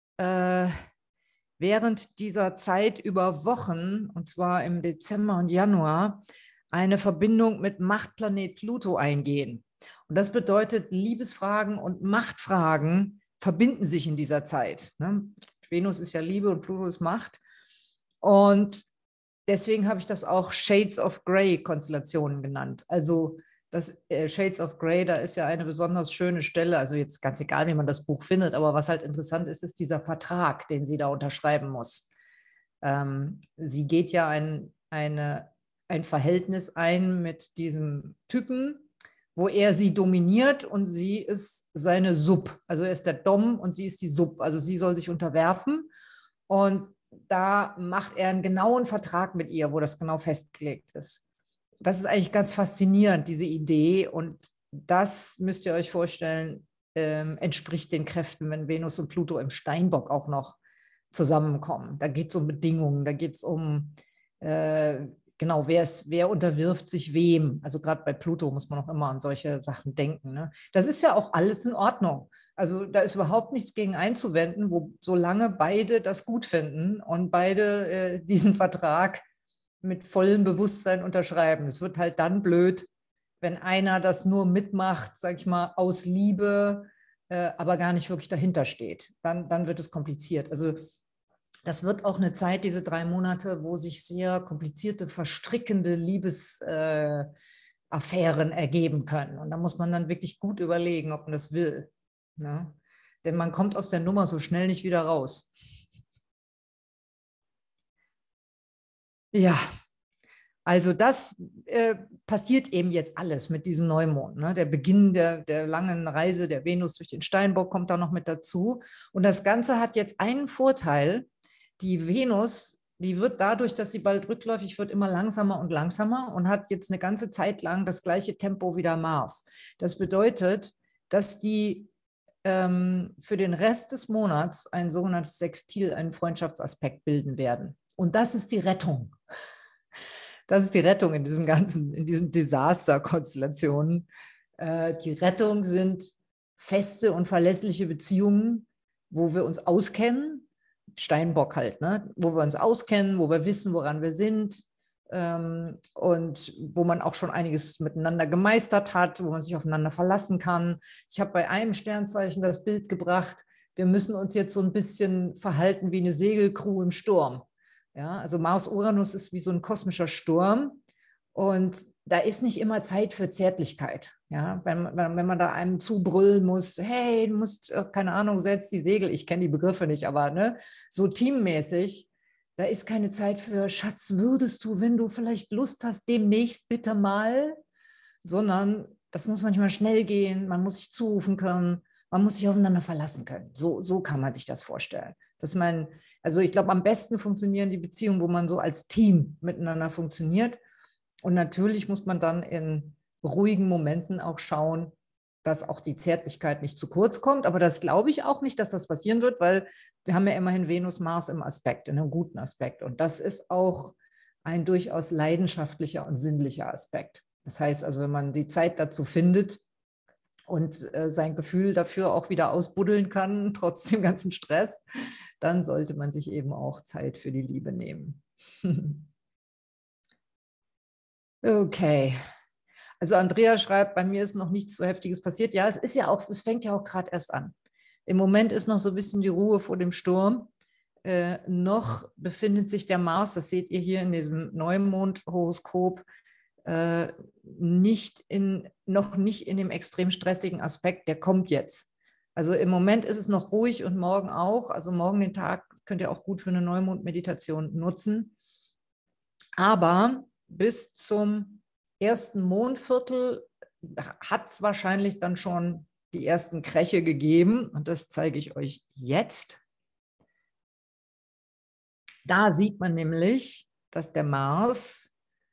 während dieser Zeit über Wochen, und zwar im Dezember und Januar, eine Verbindung mit Machtplanet Pluto eingehen. Und das bedeutet, Liebesfragen und Machtfragen verbinden sich in dieser Zeit. Ne? Venus ist ja Liebe und Pluto ist Macht. Und deswegen habe ich das auch Shades of Grey Konstellationen genannt. Also das Shades of Grey, da ist ja eine besonders schöne Stelle, also jetzt ganz egal, wie man das Buch findet, aber was halt interessant ist, ist dieser Vertrag, den sie da unterschreiben muss. Sie geht ja ein Verhältnis ein mit diesem Typen, wo er sie dominiert und sie ist seine Sub. Also er ist der Dom und sie ist die Sub. Also sie soll sich unterwerfen und da macht er einen genauen Vertrag mit ihr, wo das genau festgelegt ist. Das ist eigentlich ganz faszinierend, diese Idee. Und das müsst ihr euch vorstellen, entspricht den Kräften, wenn Venus und Pluto im Steinbock auch noch zusammenkommen. Da geht es um Bedingungen, da geht es um, genau, wer unterwirft sich wem. Also gerade bei Pluto muss man auch immer an solche Sachen denken. Ne? Das ist ja auch alles in Ordnung. Also da ist überhaupt nichts gegen einzuwenden, solange beide das gut finden und beide diesen Vertrag mit vollem Bewusstsein unterschreiben. Es wird halt dann blöd, wenn einer das nur mitmacht, sag ich mal, aus Liebe, aber gar nicht wirklich dahinter steht. Dann wird es kompliziert. Also das wird auch eine Zeit, diese 3 Monate, wo sich sehr komplizierte, verstrickende Liebesabenteuer Affären ergeben können. Und da muss man dann wirklich gut überlegen, ob man das will. Ne? Denn man kommt aus der Nummer so schnell nicht wieder raus. Ja, also das passiert eben jetzt alles mit diesem Neumond. Ne? Der Beginn der langen Reise der Venus durch den Steinbock kommt da noch mit dazu. Und das Ganze hat jetzt einen Vorteil. Die Venus, die wird dadurch, dass sie bald rückläufig wird, immer langsamer und langsamer und hat jetzt eine ganze Zeit lang das gleiche Tempo wie der Mars. Das bedeutet, dass die für den Rest des Monats ein sogenanntes Sextil, einen Freundschaftsaspekt bilden werden. Und das ist die Rettung. Das ist die Rettung in diesen Desaster-Konstellationen. Die Rettung sind feste und verlässliche Beziehungen, wo wir uns auskennen, Steinbock halt, ne? Wo wir uns auskennen, wo wir wissen, woran wir sind und wo man auch schon einiges miteinander gemeistert hat, wo man sich aufeinander verlassen kann. Ich habe bei einem Sternzeichen das Bild gebracht, wir müssen uns jetzt so ein bisschen verhalten wie eine Segelcrew im Sturm. Ja, also Mars-Uranus ist wie so ein kosmischer Sturm und da ist nicht immer Zeit für Zärtlichkeit. Ja, wenn man da einem zubrüllen muss, hey, du musst, keine Ahnung, setz die Segel, ich kenne die Begriffe nicht, aber ne, so teammäßig, da ist keine Zeit für, Schatz, würdest du, wenn du vielleicht Lust hast, demnächst bitte mal, sondern das muss manchmal schnell gehen, man muss sich zurufen können, man muss sich aufeinander verlassen können. So kann man sich das vorstellen. Also ich glaube, am besten funktionieren die Beziehungen, wo man so als Team miteinander funktioniert. Und natürlich muss man dann in ruhigen Momenten auch schauen, dass auch die Zärtlichkeit nicht zu kurz kommt. Aber das glaube ich auch nicht, dass das passieren wird, weil wir haben ja immerhin Venus, Mars im Aspekt, in einem guten Aspekt. Und das ist auch ein durchaus leidenschaftlicher und sinnlicher Aspekt. Das heißt also, wenn man die Zeit dazu findet und sein Gefühl dafür auch wieder ausbuddeln kann, trotz dem ganzen Stress, dann sollte man sich eben auch Zeit für die Liebe nehmen. Okay. Also Andrea schreibt, bei mir ist noch nichts so Heftiges passiert. Ja, es fängt ja auch gerade erst an. Im Moment ist noch so ein bisschen die Ruhe vor dem Sturm. Noch befindet sich der Mars, das seht ihr hier in diesem Neumond-Horoskop, noch nicht in dem extrem stressigen Aspekt, der kommt jetzt. Also im Moment ist es noch ruhig und morgen auch. Also morgen den Tag könnt ihr auch gut für eine Neumond-Meditation nutzen. Aber bis zum ersten Mondviertel hat es wahrscheinlich dann schon die ersten Kräche gegeben. Und das zeige ich euch jetzt. Da sieht man nämlich, dass der Mars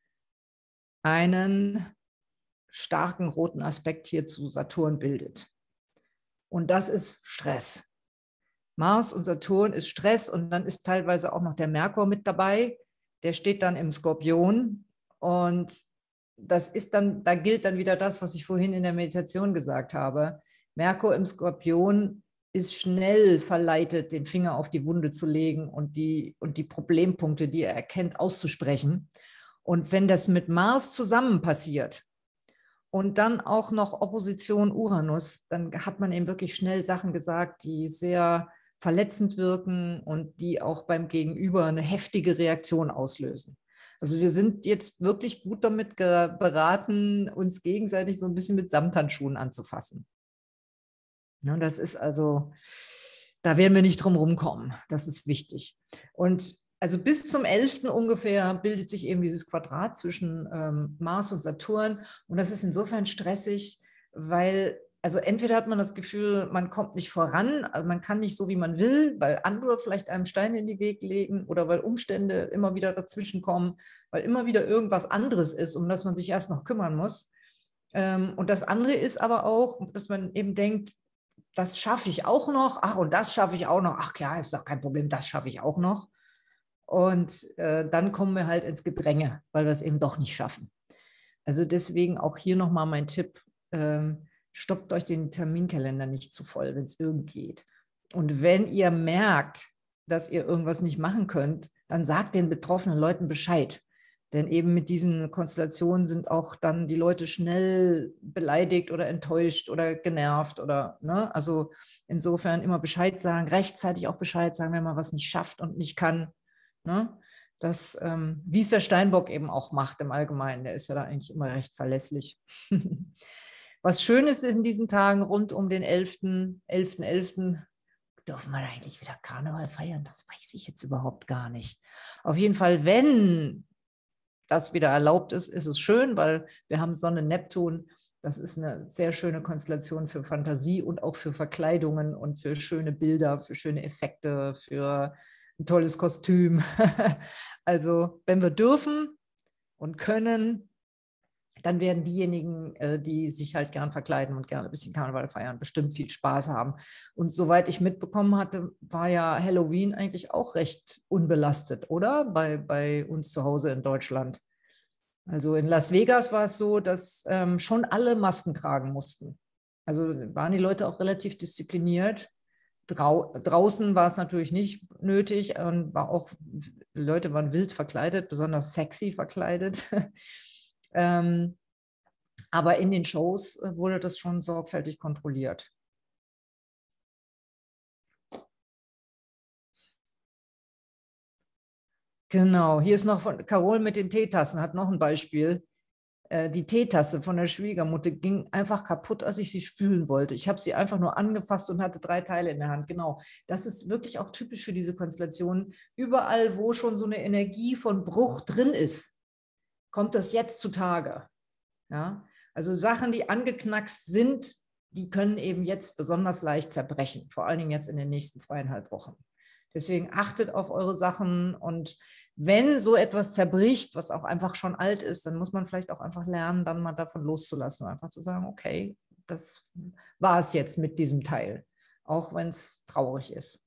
einen starken roten Aspekt hier zu Saturn bildet. Und das ist Stress. Mars und Saturn ist Stress und dann ist teilweise auch noch der Merkur mit dabei. Der steht dann im Skorpion und da gilt dann wieder das, was ich vorhin in der Meditation gesagt habe. Merkur im Skorpion ist schnell verleitet, den Finger auf die Wunde zu legen und die Problempunkte, die er erkennt, auszusprechen. Und wenn das mit Mars zusammen passiert und dann auch noch Opposition Uranus, dann hat man eben wirklich schnell Sachen gesagt, die sehr verletzend wirken und die auch beim Gegenüber eine heftige Reaktion auslösen. Also wir sind jetzt wirklich gut damit beraten, uns gegenseitig so ein bisschen mit Samthandschuhen anzufassen. Ja, das ist also, da werden wir nicht drum rumkommen. Das ist wichtig. Und also bis zum 11. ungefähr bildet sich eben dieses Quadrat zwischen Mars und Saturn. Und das ist insofern stressig, weil also entweder hat man das Gefühl, man kommt nicht voran, also man kann nicht so, wie man will, weil andere vielleicht einem Stein in den Weg legen oder weil Umstände immer wieder dazwischen kommen, weil immer wieder irgendwas anderes ist, um das man sich erst noch kümmern muss. Und das andere ist aber auch, dass man eben denkt, das schaffe ich auch noch, ach und das schaffe ich auch noch, ach ja, ist doch kein Problem, das schaffe ich auch noch. Und dann kommen wir halt ins Gedränge, weil wir es eben doch nicht schaffen. Also deswegen auch hier nochmal mein Tipp, stoppt euch den Terminkalender nicht zu voll, wenn es irgend geht. Und wenn ihr merkt, dass ihr irgendwas nicht machen könnt, dann sagt den betroffenen Leuten Bescheid. Denn eben mit diesen Konstellationen sind auch dann die Leute schnell beleidigt oder enttäuscht oder genervt oder, ne? Also insofern immer Bescheid sagen, rechtzeitig auch Bescheid sagen, wenn man was nicht schafft und nicht kann. Ne? wie es der Steinbock eben auch macht im Allgemeinen. Der ist ja da eigentlich immer recht verlässlich. Was schön ist in diesen Tagen rund um den 11.11., dürfen wir da eigentlich wieder Karneval feiern? Das weiß ich jetzt überhaupt gar nicht. Auf jeden Fall, wenn das wieder erlaubt ist, ist es schön, weil wir haben Sonne, Neptun. Das ist eine sehr schöne Konstellation für Fantasie und auch für Verkleidungen und für schöne Bilder, für schöne Effekte, für ein tolles Kostüm. Also wenn wir dürfen und können, dann werden diejenigen, die sich halt gern verkleiden und gerne ein bisschen Karneval feiern, bestimmt viel Spaß haben. Und soweit ich mitbekommen hatte, war ja Halloween eigentlich auch recht unbelastet, oder? Bei uns zu Hause in Deutschland. Also in Las Vegas war es so, dass schon alle Masken tragen mussten. Also waren die Leute auch relativ diszipliniert. Draußen war es natürlich nicht nötig und die Leute waren wild verkleidet, besonders sexy verkleidet. Aber in den Shows wurde das schon sorgfältig kontrolliert. Genau, hier ist noch von Carol mit den Teetassen, hat noch ein Beispiel. Die Teetasse von der Schwiegermutter ging einfach kaputt, als ich sie spülen wollte. Ich habe sie einfach nur angefasst und hatte 3 Teile in der Hand. Genau, das ist wirklich auch typisch für diese Konstellation. Überall, wo schon so eine Energie von Bruch drin ist, kommt das jetzt zutage. Ja? Also Sachen, die angeknackst sind, die können eben jetzt besonders leicht zerbrechen, vor allen Dingen jetzt in den nächsten 2,5 Wochen. Deswegen achtet auf eure Sachen und wenn so etwas zerbricht, was auch einfach schon alt ist, dann muss man vielleicht auch einfach lernen, dann mal davon loszulassen, einfach zu sagen, okay, das war es jetzt mit diesem Teil, auch wenn es traurig ist.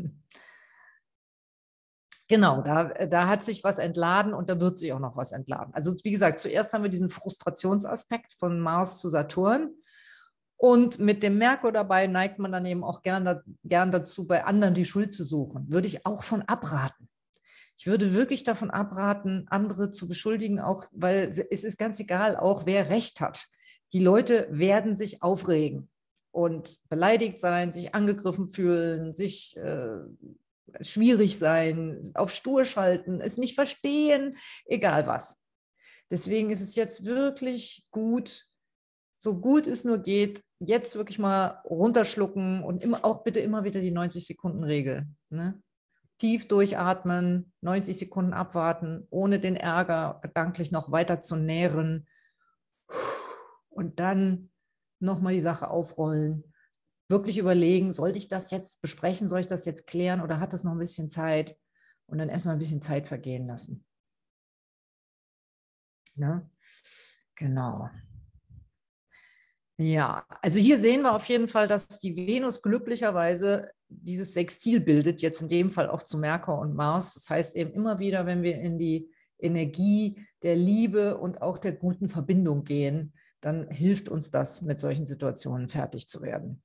Genau, da hat sich was entladen und da wird sich auch noch was entladen. Also wie gesagt, zuerst haben wir diesen Frustrationsaspekt von Mars zu Saturn. Und mit dem Merkur dabei neigt man dann eben auch gern dazu, bei anderen die Schuld zu suchen. Würde ich auch von abraten. Ich würde wirklich davon abraten, andere zu beschuldigen, auch weil es ist ganz egal, auch wer Recht hat. Die Leute werden sich aufregen und beleidigt sein, sich angegriffen fühlen, sich schwierig sein, auf stur schalten, es nicht verstehen, egal was. Deswegen ist es jetzt wirklich gut, so gut es nur geht, jetzt wirklich mal runterschlucken und auch bitte immer wieder die 90-Sekunden-Regel. Ne? Tief durchatmen, 90 Sekunden abwarten, ohne den Ärger gedanklich noch weiter zu nähren und dann nochmal die Sache aufrollen. Wirklich überlegen, sollte ich das jetzt besprechen, soll ich das jetzt klären oder hat es noch ein bisschen Zeit? Und dann erstmal ein bisschen Zeit vergehen lassen. Ne? Genau. Ja, also hier sehen wir auf jeden Fall, dass die Venus glücklicherweise dieses Sextil bildet, jetzt in dem Fall auch zu Merkur und Mars. Das heißt eben immer wieder, wenn wir in die Energie der Liebe und auch der guten Verbindung gehen, dann hilft uns das, mit solchen Situationen fertig zu werden.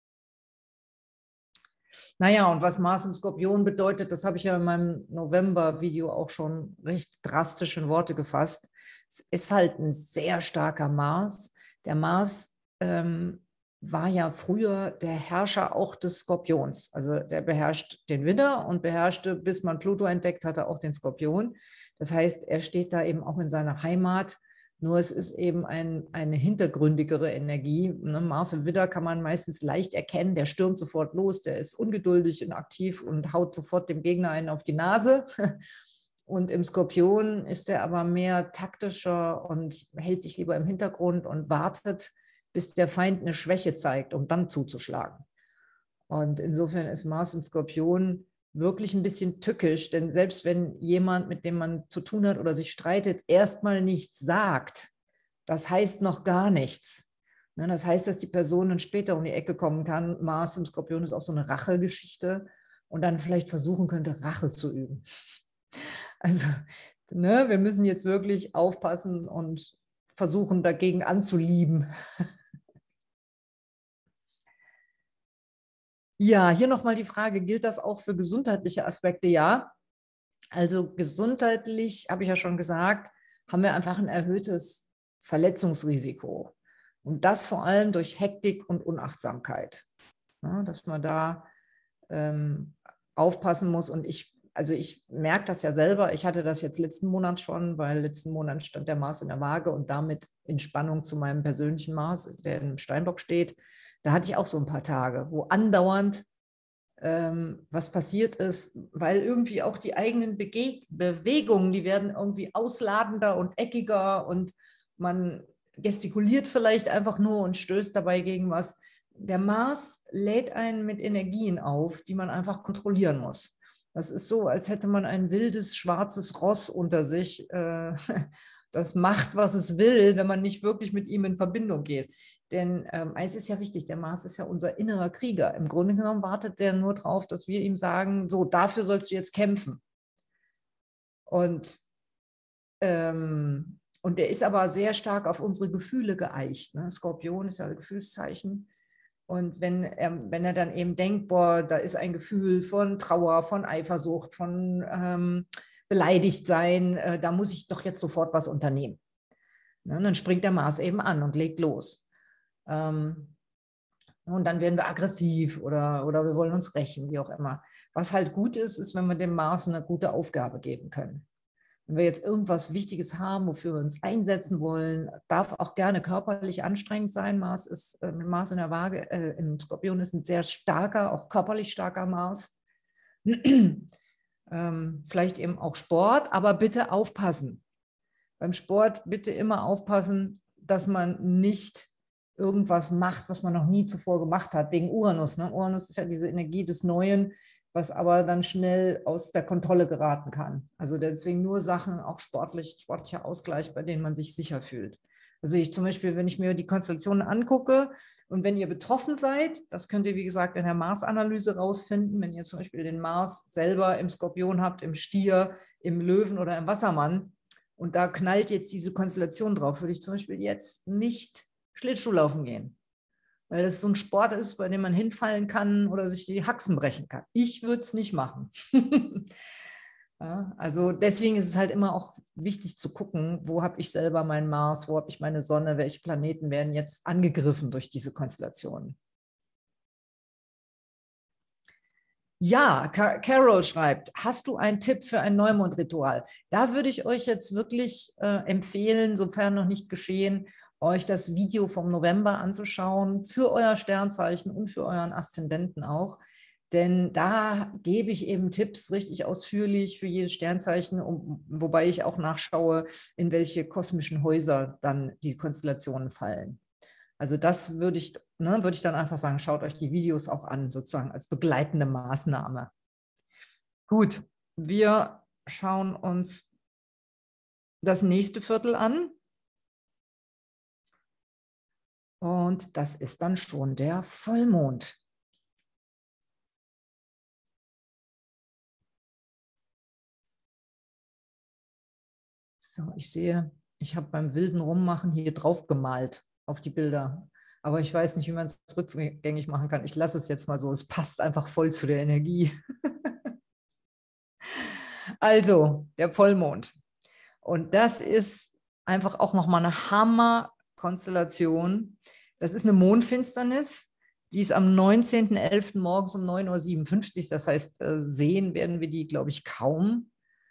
Naja, und was Mars im Skorpion bedeutet, das habe ich ja in meinem November-Video auch schon recht drastisch in Worte gefasst. Es ist halt ein sehr starker Mars. Der Mars war ja früher der Herrscher auch des Skorpions. Also der beherrscht den Widder und beherrschte, bis man Pluto entdeckt hatte, auch den Skorpion. Das heißt, er steht da eben auch in seiner Heimat. Nur es ist eben eine hintergründigere Energie. Ne? Mars im Widder kann man meistens leicht erkennen. Der stürmt sofort los, der ist ungeduldig und aktiv und haut sofort dem Gegner einen auf die Nase. Und im Skorpion ist er aber mehr taktischer und hält sich lieber im Hintergrund und wartet, bis der Feind eine Schwäche zeigt, um dann zuzuschlagen. Und insofern ist Mars im Skorpion wirklich ein bisschen tückisch, denn selbst wenn jemand, mit dem man zu tun hat oder sich streitet, erstmal nichts sagt, das heißt noch gar nichts. Das heißt, dass die Person dann später um die Ecke kommen kann. Mars im Skorpion ist auch so eine Rachegeschichte und dann vielleicht versuchen könnte, Rache zu üben. Also, wir müssen jetzt wirklich aufpassen und versuchen, dagegen anzulieben. Ja, hier nochmal die Frage, gilt das auch für gesundheitliche Aspekte? Ja, also gesundheitlich, habe ich ja schon gesagt, haben wir einfach ein erhöhtes Verletzungsrisiko. Und das vor allem durch Hektik und Unachtsamkeit. Ja, dass man da aufpassen muss. Und ich also ich merke das ja selber, ich hatte das jetzt letzten Monat schon, weil letzten Monat stand der Mars in der Waage und damit in Spannung zu meinem persönlichen Mars, der im Steinbock steht. Da hatte ich auch so ein paar Tage, wo andauernd was passiert ist, weil irgendwie auch die eigenen Bewegungen, die werden irgendwie ausladender und eckiger und man gestikuliert vielleicht einfach nur und stößt dabei gegen was. Der Mars lädt einen mit Energien auf, die man einfach kontrollieren muss. Das ist so, als hätte man ein wildes, schwarzes Ross unter sich, das macht, was es will, wenn man nicht wirklich mit ihm in Verbindung geht. Denn eins ist ja wichtig, der Mars ist ja unser innerer Krieger. Im Grunde genommen wartet der nur darauf, dass wir ihm sagen, so, dafür sollst du jetzt kämpfen. Und der ist aber sehr stark auf unsere Gefühle geeicht. Ne? Skorpion ist ja ein Gefühlszeichen. Und wenn er dann eben denkt, boah, da ist ein Gefühl von Trauer, von Eifersucht, von beleidigt sein, da muss ich doch jetzt sofort was unternehmen. Ne? Dann springt der Mars eben an und legt los. Und dann werden wir aggressiv oder wir wollen uns rächen, wie auch immer. Was halt gut ist, ist, wenn wir dem Mars eine gute Aufgabe geben können. Wenn wir jetzt irgendwas Wichtiges haben, wofür wir uns einsetzen wollen, darf auch gerne körperlich anstrengend sein. Mars in der Waage, im Skorpion ist ein sehr starker, auch körperlich starker Mars. Vielleicht eben auch Sport, aber bitte aufpassen. Beim Sport bitte immer aufpassen, dass man nicht irgendwas macht, was man noch nie zuvor gemacht hat, wegen Uranus. Ne? Uranus ist ja diese Energie des Neuen, was aber dann schnell aus der Kontrolle geraten kann. Also deswegen nur Sachen, auch sportlicher Ausgleich, bei denen man sich sicher fühlt. Also ich zum Beispiel, wenn ich mir die Konstellationen angucke und wenn ihr betroffen seid, das könnt ihr wie gesagt in der Mars-Analyse rausfinden, wenn ihr zum Beispiel den Mars selber im Skorpion habt, im Stier, im Löwen oder im Wassermann und da knallt jetzt diese Konstellation drauf, würde ich zum Beispiel jetzt nicht Schlittschuhlaufen gehen. Weil das so ein Sport ist, bei dem man hinfallen kann oder sich die Haxen brechen kann. Ich würde es nicht machen. Ja, also deswegen ist es halt immer auch wichtig zu gucken, wo habe ich selber meinen Mars, wo habe ich meine Sonne, welche Planeten werden jetzt angegriffen durch diese Konstellationen. Ja, Carol schreibt, hast du einen Tipp für ein Neumondritual? Da würde ich euch jetzt wirklich empfehlen, sofern noch nicht geschehen, euch das Video vom November anzuschauen, für euer Sternzeichen und für euren Aszendenten auch. Denn da gebe ich eben Tipps richtig ausführlich für jedes Sternzeichen, wobei ich auch nachschaue, in welche kosmischen Häuser dann die Konstellationen fallen. Also das würde ich dann einfach sagen, schaut euch die Videos auch an, sozusagen als begleitende Maßnahme. Gut, wir schauen uns das nächste Viertel an. Und das ist dann schon der Vollmond. So, ich sehe, ich habe beim wilden Rummachen hier drauf gemalt auf die Bilder. Aber ich weiß nicht, wie man es rückgängig machen kann. Ich lasse es jetzt mal so. Es passt einfach voll zu der Energie. Also, der Vollmond. Und das ist einfach auch nochmal eine Hammer-Konstellation. Das ist eine Mondfinsternis. Die ist am 19.11. morgens um 9:57 Uhr. Das heißt, sehen werden wir die, glaube ich, kaum.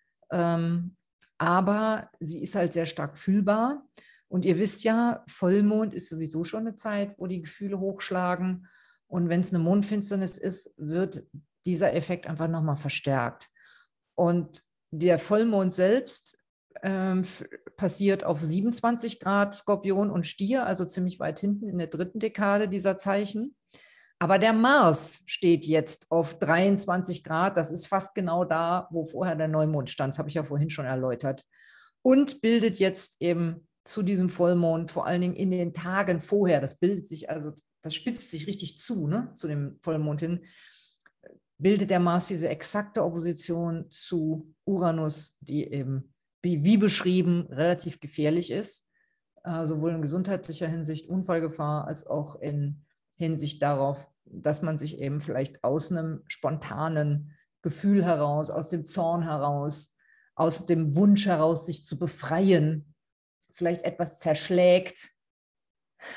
Aber sie ist halt sehr stark fühlbar. Und ihr wisst ja, Vollmond ist sowieso schon eine Zeit, wo die Gefühle hochschlagen. Und wenn es eine Mondfinsternis ist, wird dieser Effekt einfach nochmal verstärkt. Und der Vollmond selbst passiert auf 27 Grad Skorpion und Stier, also ziemlich weit hinten in der dritten Dekade dieser Zeichen. Aber der Mars steht jetzt auf 23 Grad. Das ist fast genau da, wo vorher der Neumond stand. Das habe ich ja vorhin schon erläutert. Und bildet jetzt eben zu diesem Vollmond, vor allen Dingen in den Tagen vorher, das bildet sich, also das spitzt sich richtig zu, ne, zu dem Vollmond hin, bildet der Mars diese exakte Opposition zu Uranus, die eben, wie beschrieben, relativ gefährlich ist, sowohl in gesundheitlicher Hinsicht, Unfallgefahr, als auch in Hinsicht darauf, dass man sich eben vielleicht aus einem spontanen Gefühl heraus, aus dem Zorn heraus, aus dem Wunsch heraus, sich zu befreien, vielleicht etwas zerschlägt,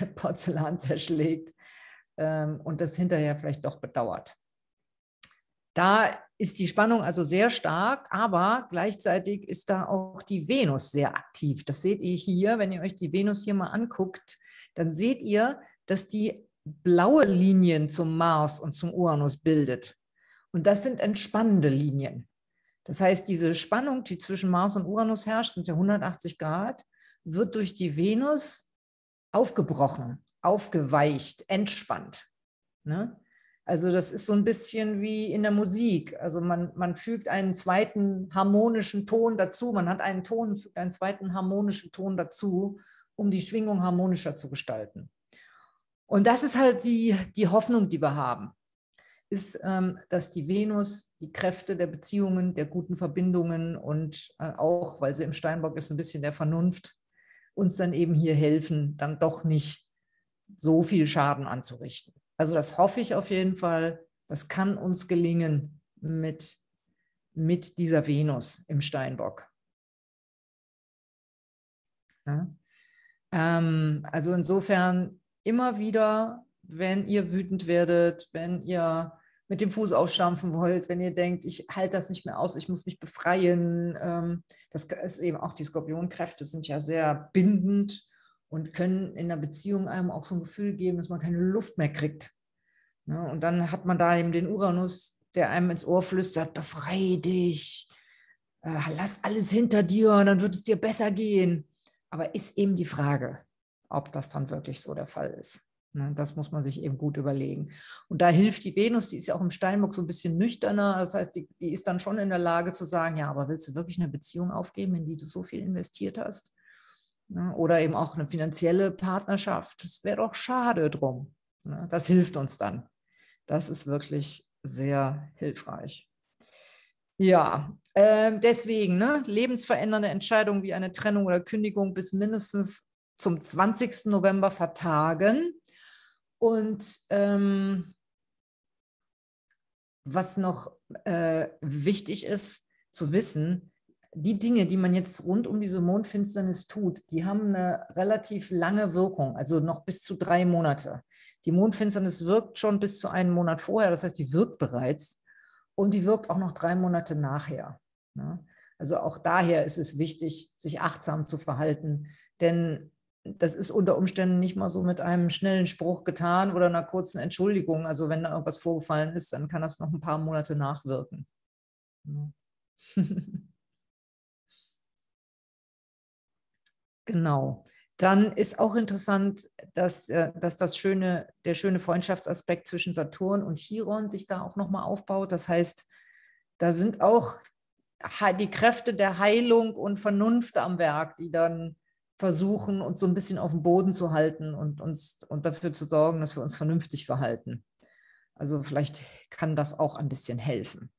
Porzellan zerschlägt und das hinterher vielleicht doch bedauert. Da ist die Spannung also sehr stark, aber gleichzeitig ist da auch die Venus sehr aktiv. Das seht ihr hier, wenn ihr euch die Venus hier mal anguckt, dann seht ihr, dass die blaue Linien zum Mars und zum Uranus bildet. Und das sind entspannende Linien. Das heißt, diese Spannung, die zwischen Mars und Uranus herrscht, sind ja 180 Grad, wird durch die Venus aufgebrochen, aufgeweicht, entspannt. Ne? Also das ist so ein bisschen wie in der Musik. Also man fügt einen zweiten harmonischen Ton dazu. Man hat einen Ton, fügt einen zweiten harmonischen Ton dazu, um die Schwingung harmonischer zu gestalten. Und das ist halt die Hoffnung, die wir haben, ist, dass die Venus die Kräfte der Beziehungen, der guten Verbindungen und auch, weil sie im Steinbock ist, ein bisschen der Vernunft, uns dann eben hier helfen, dann doch nicht so viel Schaden anzurichten. Also das hoffe ich auf jeden Fall. Das kann uns gelingen mit dieser Venus im Steinbock. Ja? Also insofern immer wieder, wenn ihr wütend werdet, wenn ihr mit dem Fuß aufstampfen wollt, wenn ihr denkt, ich halte das nicht mehr aus, ich muss mich befreien. Das ist eben auch, die Skorpionkräfte sind ja sehr bindend und können in der Beziehung einem auch so ein Gefühl geben, dass man keine Luft mehr kriegt. Ja, und dann hat man da eben den Uranus, der einem ins Ohr flüstert, befreie dich, lass alles hinter dir und dann wird es dir besser gehen. Aber ist eben die Frage, ob das dann wirklich so der Fall ist. Ne, das muss man sich eben gut überlegen. Und da hilft die Venus, die ist ja auch im Steinbock so ein bisschen nüchterner. Das heißt, die ist dann schon in der Lage zu sagen, ja, aber willst du wirklich eine Beziehung aufgeben, in die du so viel investiert hast? Ne, oder eben auch eine finanzielle Partnerschaft. Das wäre doch schade drum. Ne, das hilft uns dann. Das ist wirklich sehr hilfreich. Ja, deswegen, ne, lebensverändernde Entscheidungen wie eine Trennung oder Kündigung bis mindestens zum 20. November vertagen. Und was noch wichtig ist zu wissen, die Dinge, die man jetzt rund um diese Mondfinsternis tut, die haben eine relativ lange Wirkung, also noch bis zu 3 Monate. Die Mondfinsternis wirkt schon bis zu einem Monat vorher, das heißt, die wirkt bereits und die wirkt auch noch 3 Monate nachher. Ne? Also auch daher ist es wichtig, sich achtsam zu verhalten, denn das ist unter Umständen nicht mal so mit einem schnellen Spruch getan oder einer kurzen Entschuldigung. Also wenn da irgendwas vorgefallen ist, dann kann das noch ein paar Monate nachwirken. Ja. Genau. Dann ist auch interessant, dass der schöne Freundschaftsaspekt zwischen Saturn und Chiron sich da auch nochmal aufbaut. Das heißt, da sind auch die Kräfte der Heilung und Vernunft am Werk, die dann versuchen, uns so ein bisschen auf dem Boden zu halten und dafür zu sorgen, dass wir uns vernünftig verhalten. Also vielleicht kann das auch ein bisschen helfen.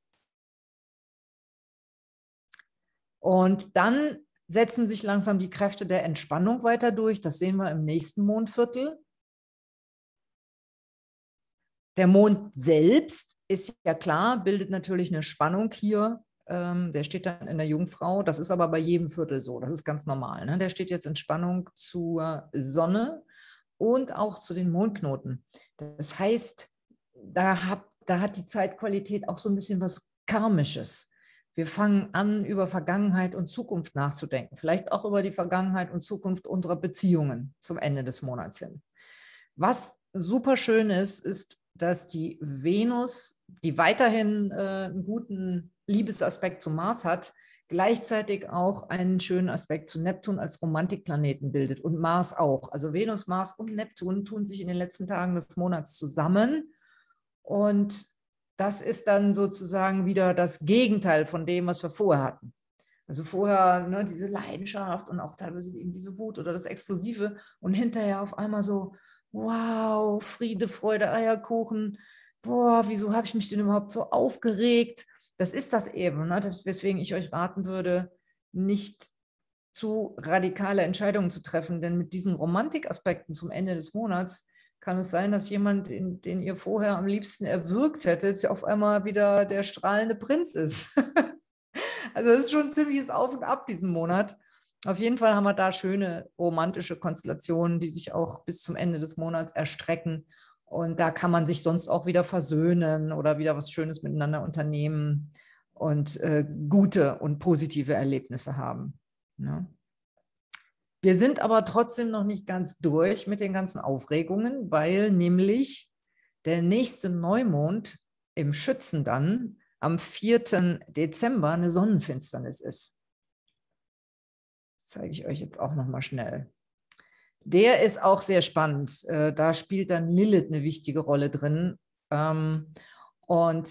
Und dann setzen sich langsam die Kräfte der Entspannung weiter durch. Das sehen wir im nächsten Mondviertel. Der Mond selbst ist ja klar, bildet natürlich eine Spannung hier. Der steht dann in der Jungfrau. Das ist aber bei jedem Viertel so. Das ist ganz normal. Ne? Der steht jetzt in Spannung zur Sonne und auch zu den Mondknoten. Das heißt, da hat die Zeitqualität auch so ein bisschen was Karmisches. Wir fangen an, über Vergangenheit und Zukunft nachzudenken. Vielleicht auch über die Vergangenheit und Zukunft unserer Beziehungen zum Ende des Monats hin. Was super schön ist, ist, dass die Venus, die weiterhin einen guten Liebesaspekt zum Mars hat, gleichzeitig auch einen schönen Aspekt zu Neptun als Romantikplaneten bildet und Mars auch. Also Venus, Mars und Neptun tun sich in den letzten Tagen des Monats zusammen und das ist dann sozusagen wieder das Gegenteil von dem, was wir vorher hatten. Also vorher ne, diese Leidenschaft und auch teilweise eben diese Wut oder das Explosive und hinterher auf einmal so, wow, Friede, Freude, Eierkuchen. Boah, wieso habe ich mich denn überhaupt so aufgeregt? Das ist das eben, ne? Weswegen ich euch raten würde, nicht zu radikale Entscheidungen zu treffen. Denn mit diesen Romantikaspekten zum Ende des Monats kann es sein, dass jemand, den ihr vorher am liebsten erwürgt hättet, auf einmal wieder der strahlende Prinz ist. Also es ist schon ein ziemliches Auf und Ab diesen Monat. Auf jeden Fall haben wir da schöne romantische Konstellationen, die sich auch bis zum Ende des Monats erstrecken Und da kann man sich sonst auch wieder versöhnen oder wieder was Schönes miteinander unternehmen und gute und positive Erlebnisse haben. Ne? Wir sind aber trotzdem noch nicht ganz durch mit den ganzen Aufregungen, weil nämlich der nächste Neumond im Schützen dann am 4. Dezember eine Sonnenfinsternis ist. Das zeige ich euch jetzt auch noch mal schnell. Der ist auch sehr spannend. Da spielt dann Lilith eine wichtige Rolle drin. Und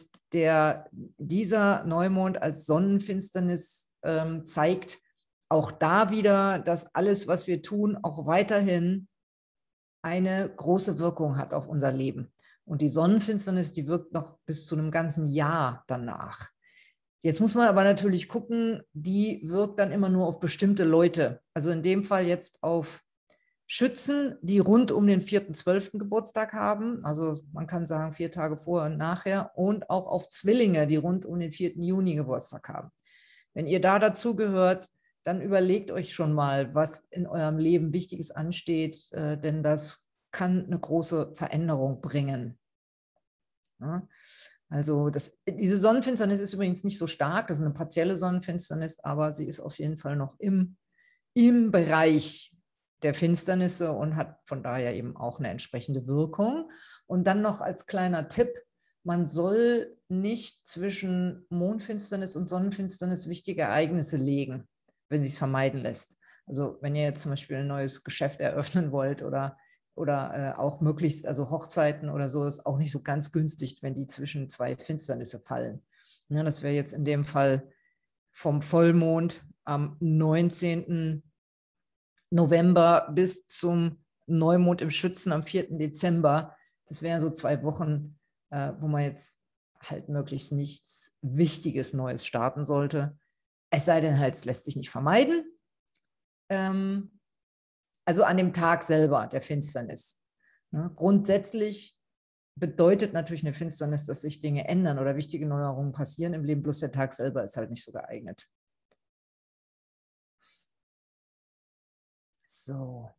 dieser Neumond als Sonnenfinsternis zeigt auch da wieder, dass alles, was wir tun, auch weiterhin eine große Wirkung hat auf unser Leben. Und die Sonnenfinsternis, die wirkt noch bis zu einem ganzen Jahr danach. Jetzt muss man aber natürlich gucken, die wirkt dann immer nur auf bestimmte Leute. Also in dem Fall jetzt auf Schützen, die rund um den 4.12. Geburtstag haben. Also man kann sagen 4 Tage vorher und nachher. Und auch auf Zwillinge, die rund um den 4. Juni Geburtstag haben. Wenn ihr da dazu gehört, dann überlegt euch schon mal, was in eurem Leben Wichtiges ansteht, denn das kann eine große Veränderung bringen. Ja? Also diese Sonnenfinsternis ist übrigens nicht so stark, das ist eine partielle Sonnenfinsternis, aber sie ist auf jeden Fall noch im Bereich der Finsternisse und hat von daher eben auch eine entsprechende Wirkung. Und dann noch als kleiner Tipp, man soll nicht zwischen Mondfinsternis und Sonnenfinsternis wichtige Ereignisse legen, wenn sie es vermeiden lässt. Also wenn ihr jetzt zum Beispiel ein neues Geschäft eröffnen wollt oder auch möglichst, also Hochzeiten oder so, ist auch nicht so ganz günstig, wenn die zwischen 2 Finsternisse fallen. Ja, das wäre jetzt in dem Fall vom Vollmond am 19. November bis zum Neumond im Schützen am 4. Dezember. Das wären so 2 Wochen, wo man jetzt halt möglichst nichts Wichtiges Neues starten sollte. Es sei denn halt, es lässt sich nicht vermeiden. Also an dem Tag selber der Finsternis. Ne? Grundsätzlich bedeutet natürlich eine Finsternis, dass sich Dinge ändern oder wichtige Neuerungen passieren im Leben, bloß der Tag selber ist halt nicht so geeignet. So.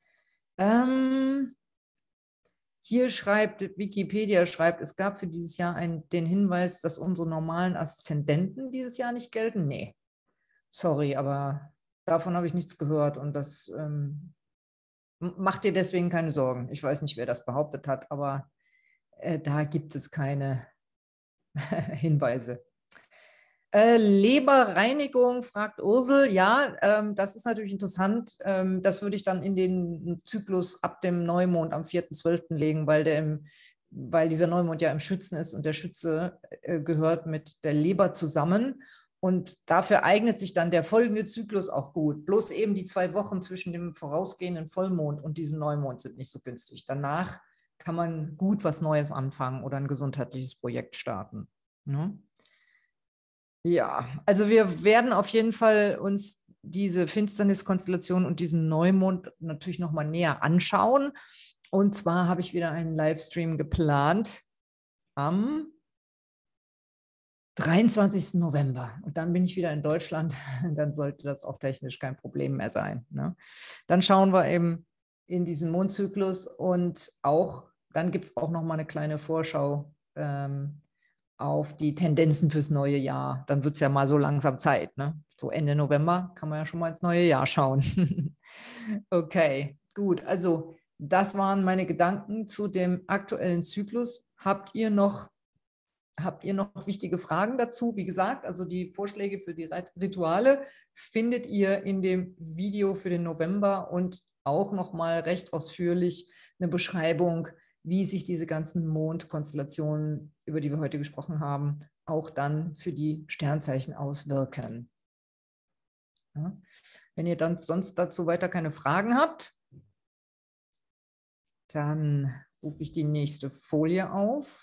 Hier schreibt, Wikipedia schreibt, es gab für dieses Jahr den Hinweis, dass unsere normalen Aszendenten dieses Jahr nicht gelten. Nee, sorry, aber davon habe ich nichts gehört und das macht dir deswegen keine Sorgen. Ich weiß nicht, wer das behauptet hat, aber da gibt es keine Hinweise. Leberreinigung, fragt Ursel. Ja, das ist natürlich interessant. Das würde ich dann in den Zyklus ab dem Neumond am 4.12. legen, weil dieser Neumond ja im Schützen ist und der Schütze gehört mit der Leber zusammen. Und dafür eignet sich dann der folgende Zyklus auch gut. Bloß eben die 2 Wochen zwischen dem vorausgehenden Vollmond und diesem Neumond sind nicht so günstig. Danach kann man gut was Neues anfangen oder ein gesundheitliches Projekt starten. Ne? Ja, also wir werden auf jeden Fall uns diese Finsterniskonstellation und diesen Neumond natürlich nochmal näher anschauen. Und zwar habe ich wieder einen Livestream geplant am 23. November. Und dann bin ich wieder in Deutschland. Dann sollte das auch technisch kein Problem mehr sein. Ne? Dann schauen wir eben in diesen Mondzyklus und dann gibt es auch nochmal eine kleine Vorschau auf die Tendenzen fürs neue Jahr. Dann wird es ja mal so langsam Zeit. Ne? So Ende November kann man ja schon mal ins neue Jahr schauen. Okay, gut. Also das waren meine Gedanken zu dem aktuellen Zyklus. Habt ihr noch wichtige Fragen dazu? Wie gesagt, also die Vorschläge für die Rituale findet ihr in dem Video für den November und auch nochmal recht ausführlich eine Beschreibung, wie sich diese ganzen Mondkonstellationen, über die wir heute gesprochen haben, auch dann für die Sternzeichen auswirken. Ja. Wenn ihr dann sonst dazu weiter keine Fragen habt, dann rufe ich die nächste Folie auf.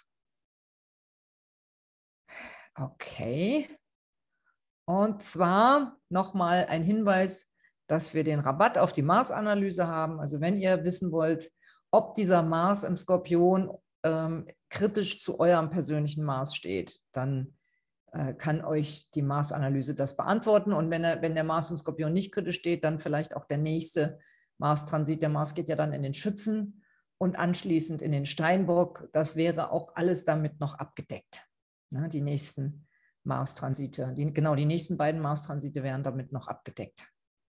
Okay. Und zwar nochmal ein Hinweis, dass wir den Rabatt auf die Mars-Analyse haben. Also wenn ihr wissen wollt, ob dieser Mars im Skorpion kritisch zu eurem persönlichen Mars steht, dann kann euch die Mars-Analyse das beantworten. Und wenn der Mars im Skorpion nicht kritisch steht, dann vielleicht auch der nächste Mars-Transit. Der Mars geht ja dann in den Schützen und anschließend in den Steinbock. Das wäre auch alles damit noch abgedeckt. Ja, die nächsten Mars-Transite, genau, die nächsten beiden Mars-Transite wären damit noch abgedeckt.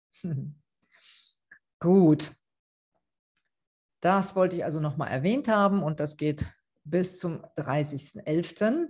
Gut. Das wollte ich also nochmal erwähnt haben und das geht bis zum 30.11.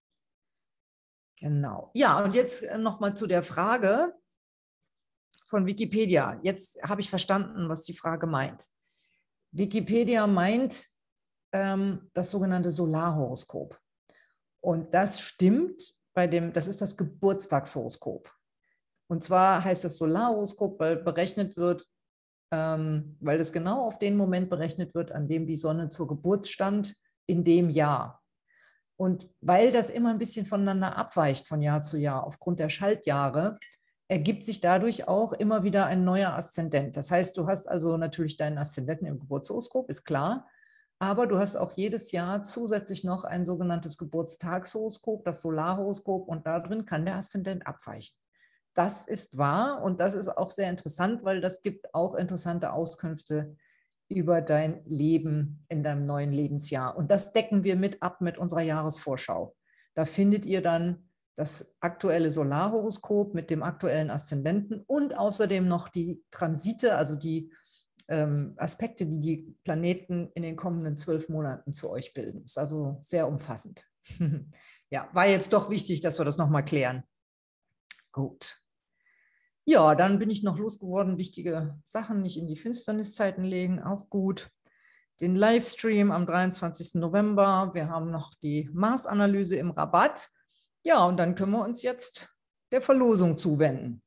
Genau. Ja, und jetzt nochmal zu der Frage von Wikipedia. Jetzt habe ich verstanden, was die Frage meint. Wikipedia meint das sogenannte Solarhoroskop. Und das stimmt, das ist das Geburtstagshoroskop. Und zwar heißt das Solarhoroskop, weil berechnet wird, weil es genau auf den Moment berechnet wird, an dem die Sonne zur Geburt stand, in dem Jahr. Und weil das immer ein bisschen voneinander abweicht von Jahr zu Jahr, aufgrund der Schaltjahre, ergibt sich dadurch auch immer wieder ein neuer Aszendent. Das heißt, du hast also natürlich deinen Aszendenten im Geburtshoroskop, ist klar, aber du hast auch jedes Jahr zusätzlich noch ein sogenanntes Geburtstagshoroskop, das Solarhoroskop, und da drin kann der Aszendent abweichen. Das ist wahr und das ist auch sehr interessant, weil das gibt auch interessante Auskünfte über dein Leben in deinem neuen Lebensjahr. Und das decken wir mit ab mit unserer Jahresvorschau. Da findet ihr dann das aktuelle Solarhoroskop mit dem aktuellen Aszendenten und außerdem noch die Transite, also die Aspekte, die die Planeten in den kommenden 12 Monaten zu euch bilden. Ist also sehr umfassend. Ja, war jetzt doch wichtig, dass wir das nochmal klären. Gut. Ja, dann bin ich noch losgeworden, wichtige Sachen nicht in die Finsterniszeiten legen, auch gut. Den Livestream am 23. November. Wir haben noch die Mars-Analyse im Rabatt. Ja, und dann können wir uns jetzt der Verlosung zuwenden.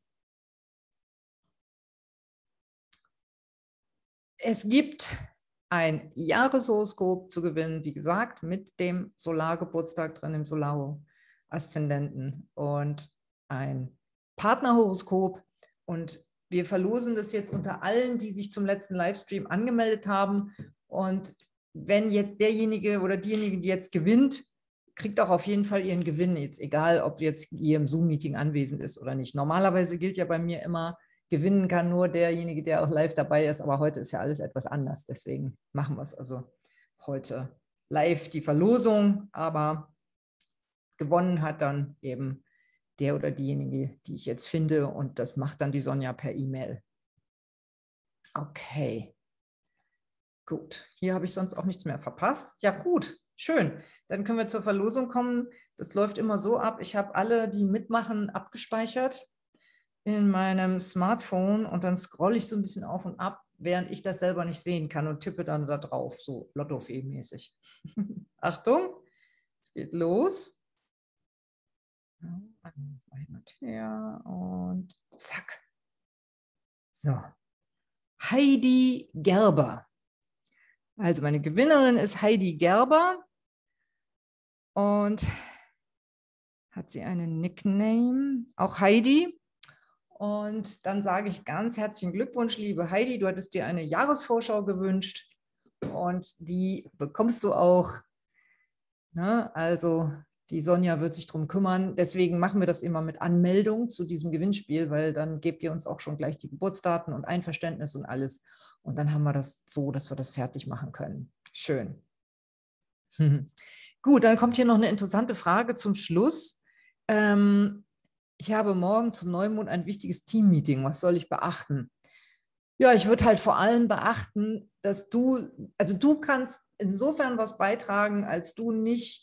Es gibt ein Jahreshoroskop zu gewinnen, wie gesagt, mit dem Solargeburtstag drin, im Solar-Aszendenten und ein Partnerhoroskop. Und wir verlosen das jetzt unter allen, die sich zum letzten Livestream angemeldet haben. Und wenn jetzt derjenige oder diejenige, die jetzt gewinnt, kriegt auch auf jeden Fall ihren Gewinn, jetzt egal, ob jetzt hier im Zoom-Meeting anwesend ist oder nicht. Normalerweise gilt ja bei mir immer, gewinnen kann nur derjenige, der auch live dabei ist, aber heute ist ja alles etwas anders. Deswegen machen wir es also heute live, die Verlosung, aber gewonnen hat dann eben der oder diejenige, die ich jetzt finde, und das macht dann die Sonja per E-Mail. Okay, gut. Hier habe ich sonst auch nichts mehr verpasst. Ja gut, schön. Dann können wir zur Verlosung kommen. Das läuft immer so ab. Ich habe alle, die mitmachen, abgespeichert in meinem Smartphone und dann scrolle ich so ein bisschen auf und ab, während ich das selber nicht sehen kann und tippe dann da drauf, so Lottofee-mäßig. Achtung, es geht los. Und zack. So. Heidi Gerber. Also meine Gewinnerin ist Heidi Gerber und hat sie einen Nickname, auch Heidi. Und dann sage ich ganz herzlichen Glückwunsch, liebe Heidi, du hattest dir eine Jahresvorschau gewünscht und die bekommst du auch. Ne? Also die Sonja wird sich darum kümmern. Deswegen machen wir das immer mit Anmeldung zu diesem Gewinnspiel, weil dann gebt ihr uns auch schon gleich die Geburtsdaten und Einverständnis und alles. Und dann haben wir das so, dass wir das fertig machen können. Schön. Gut, dann kommt hier noch eine interessante Frage zum Schluss. Ich habe morgen zum Neumond ein wichtiges Teammeeting. Was soll ich beachten? Ja, ich würde halt vor allem beachten, dass du kannst insofern was beitragen, als du nicht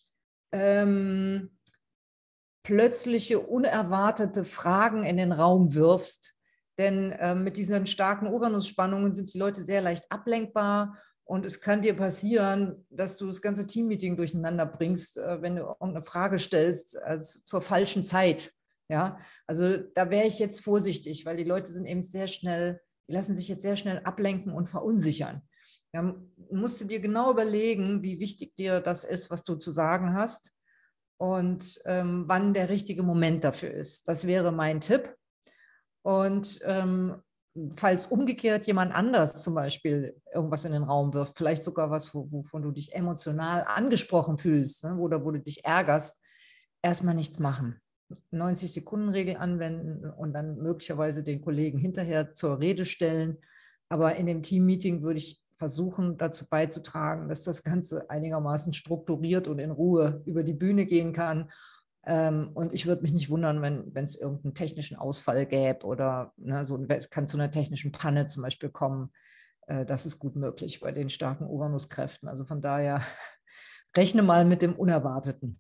plötzliche, unerwartete Fragen in den Raum wirfst. Denn mit diesen starken Uranus-Spannungen sind die Leute sehr leicht ablenkbar und es kann dir passieren, dass du das ganze Teammeeting durcheinander bringst, wenn du irgendeine Frage stellst zur falschen Zeit. Ja, also da wäre ich jetzt vorsichtig, weil die Leute sind eben sehr schnell, die lassen sich jetzt sehr schnell ablenken und verunsichern. Da musst du dir genau überlegen, wie wichtig dir das ist, was du zu sagen hast und wann der richtige Moment dafür ist. Das wäre mein Tipp. Und falls umgekehrt jemand anders zum Beispiel irgendwas in den Raum wirft, vielleicht sogar was, wovon du dich emotional angesprochen fühlst, ne, oder wo du dich ärgerst, erstmal nichts machen. 90-Sekunden-Regel anwenden und dann möglicherweise den Kollegen hinterher zur Rede stellen. Aber in dem Teammeeting würde ich versuchen dazu beizutragen, dass das Ganze einigermaßen strukturiert und in Ruhe über die Bühne gehen kann. Und ich würde mich nicht wundern, wenn es irgendeinen technischen Ausfall gäbe oder ne, kann zu einer technischen Panne zum Beispiel kommen. Das ist gut möglich bei den starken Uranuskräften. Also von daher rechne mal mit dem Unerwarteten.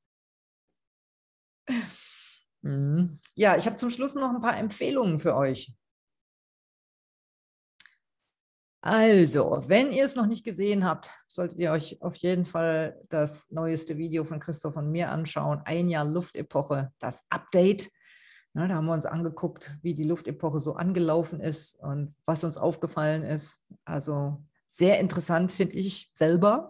Ja, ich habe zum Schluss noch ein paar Empfehlungen für euch. Also, wenn ihr es noch nicht gesehen habt, solltet ihr euch auf jeden Fall das neueste Video von Christoph und mir anschauen. Ein Jahr Luftepoche, das Update. Na, da haben wir uns angeguckt, wie die Luftepoche so angelaufen ist und was uns aufgefallen ist. Also sehr interessant, finde ich selber.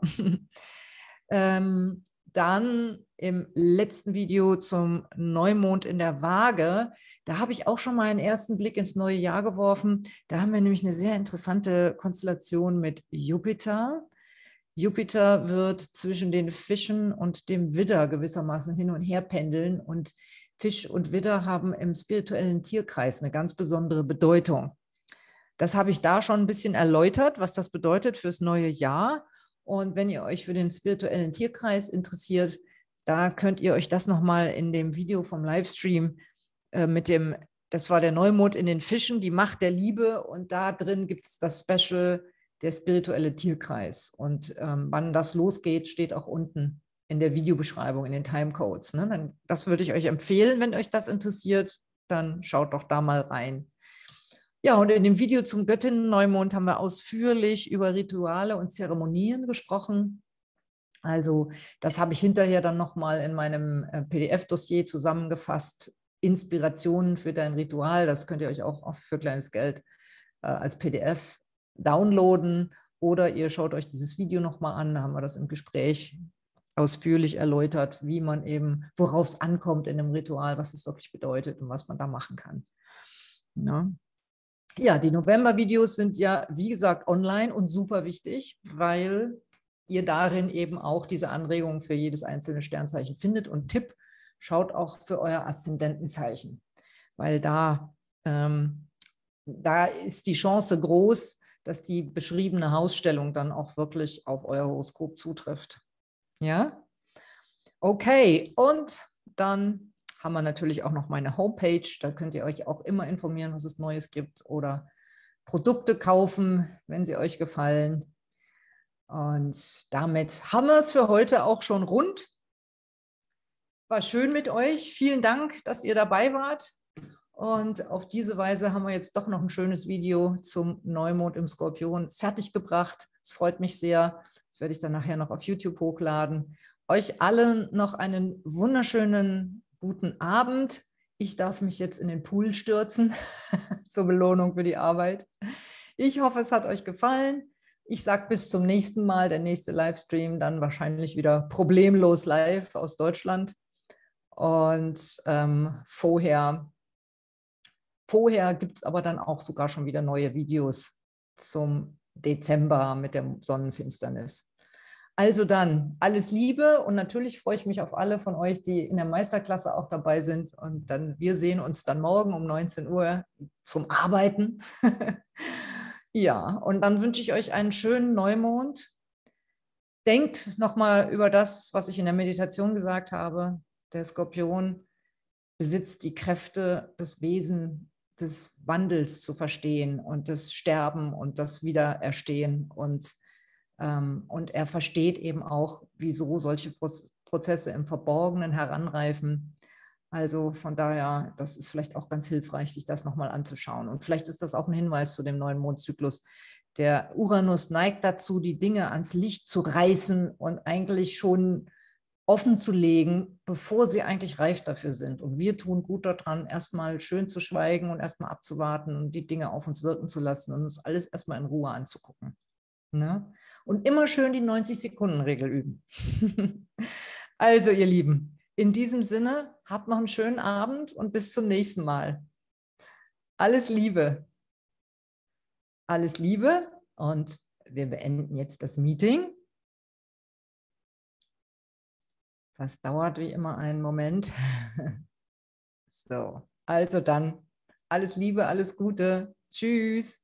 Dann im letzten Video zum Neumond in der Waage, da habe ich auch schon mal einen ersten Blick ins neue Jahr geworfen. Da haben wir nämlich eine sehr interessante Konstellation mit Jupiter. Jupiter wird zwischen den Fischen und dem Widder gewissermaßen hin und her pendeln. Und Fisch und Widder haben im spirituellen Tierkreis eine ganz besondere Bedeutung. Das habe ich da schon ein bisschen erläutert, was das bedeutet fürs neue Jahr. Und wenn ihr euch für den spirituellen Tierkreis interessiert, da könnt ihr euch das nochmal in dem Video vom Livestream das war der Neumond in den Fischen, die Macht der Liebe. Und da drin gibt es das Special, der spirituelle Tierkreis. Und wann das losgeht, steht auch unten in der Videobeschreibung, in den Timecodes. Ne? Das würde ich euch empfehlen, wenn euch das interessiert. Dann schaut doch da mal rein. Ja, und in dem Video zum Göttinnen-Neumond haben wir ausführlich über Rituale und Zeremonien gesprochen. Also das habe ich hinterher dann nochmal in meinem PDF-Dossier zusammengefasst. Inspirationen für dein Ritual, das könnt ihr euch auch für kleines Geld als PDF downloaden. Oder ihr schaut euch dieses Video nochmal an, da haben wir das im Gespräch ausführlich erläutert, wie man eben, worauf es ankommt in einem Ritual, was es wirklich bedeutet und was man da machen kann. Ja. Ja, die November-Videos sind ja, wie gesagt, online und super wichtig, weil ihr darin eben auch diese Anregungen für jedes einzelne Sternzeichen findet. Und Tipp, schaut auch für euer Aszendentenzeichen, weil da ist die Chance groß, dass die beschriebene Hausstellung dann auch wirklich auf euer Horoskop zutrifft. Ja? Okay, und dann haben wir natürlich auch noch meine Homepage. Da könnt ihr euch auch immer informieren, was es Neues gibt oder Produkte kaufen, wenn sie euch gefallen. Und damit haben wir es für heute auch schon rund. War schön mit euch. Vielen Dank, dass ihr dabei wart. Und auf diese Weise haben wir jetzt doch noch ein schönes Video zum Neumond im Skorpion fertiggebracht. Es freut mich sehr. Das werde ich dann nachher noch auf YouTube hochladen. Euch allen noch einen wunderschönen guten Abend. Ich darf mich jetzt in den Pool stürzen zur Belohnung für die Arbeit. Ich hoffe, es hat euch gefallen. Ich sage bis zum nächsten Mal. Der nächste Livestream dann wahrscheinlich wieder problemlos live aus Deutschland. Und vorher gibt es aber dann auch sogar schon wieder neue Videos zum Dezember mit der Sonnenfinsternis. Also dann, alles Liebe und natürlich freue ich mich auf alle von euch, die in der Meisterklasse auch dabei sind. Und dann, wir sehen uns dann morgen um 19 Uhr zum Arbeiten. Ja, und dann wünsche ich euch einen schönen Neumond. Denkt nochmal über das, was ich in der Meditation gesagt habe. Der Skorpion besitzt die Kräfte, das Wesen des Wandels zu verstehen und das Sterben und das Wiedererstehen. Und er versteht eben auch, wieso solche Prozesse im Verborgenen heranreifen. Also von daher, das ist vielleicht auch ganz hilfreich, sich das nochmal anzuschauen. Und vielleicht ist das auch ein Hinweis zu dem neuen Mondzyklus. Der Uranus neigt dazu, die Dinge ans Licht zu reißen und eigentlich schon offen zu legen, bevor sie eigentlich reif dafür sind. Und wir tun gut daran, erstmal schön zu schweigen und erstmal abzuwarten und die Dinge auf uns wirken zu lassen und uns alles erstmal in Ruhe anzugucken. Ne? Und immer schön die 90-Sekunden-Regel üben. Also, ihr Lieben, in diesem Sinne, habt noch einen schönen Abend und bis zum nächsten Mal. Alles Liebe. Alles Liebe und wir beenden jetzt das Meeting. Das dauert wie immer einen Moment. So, also dann, alles Liebe, alles Gute. Tschüss.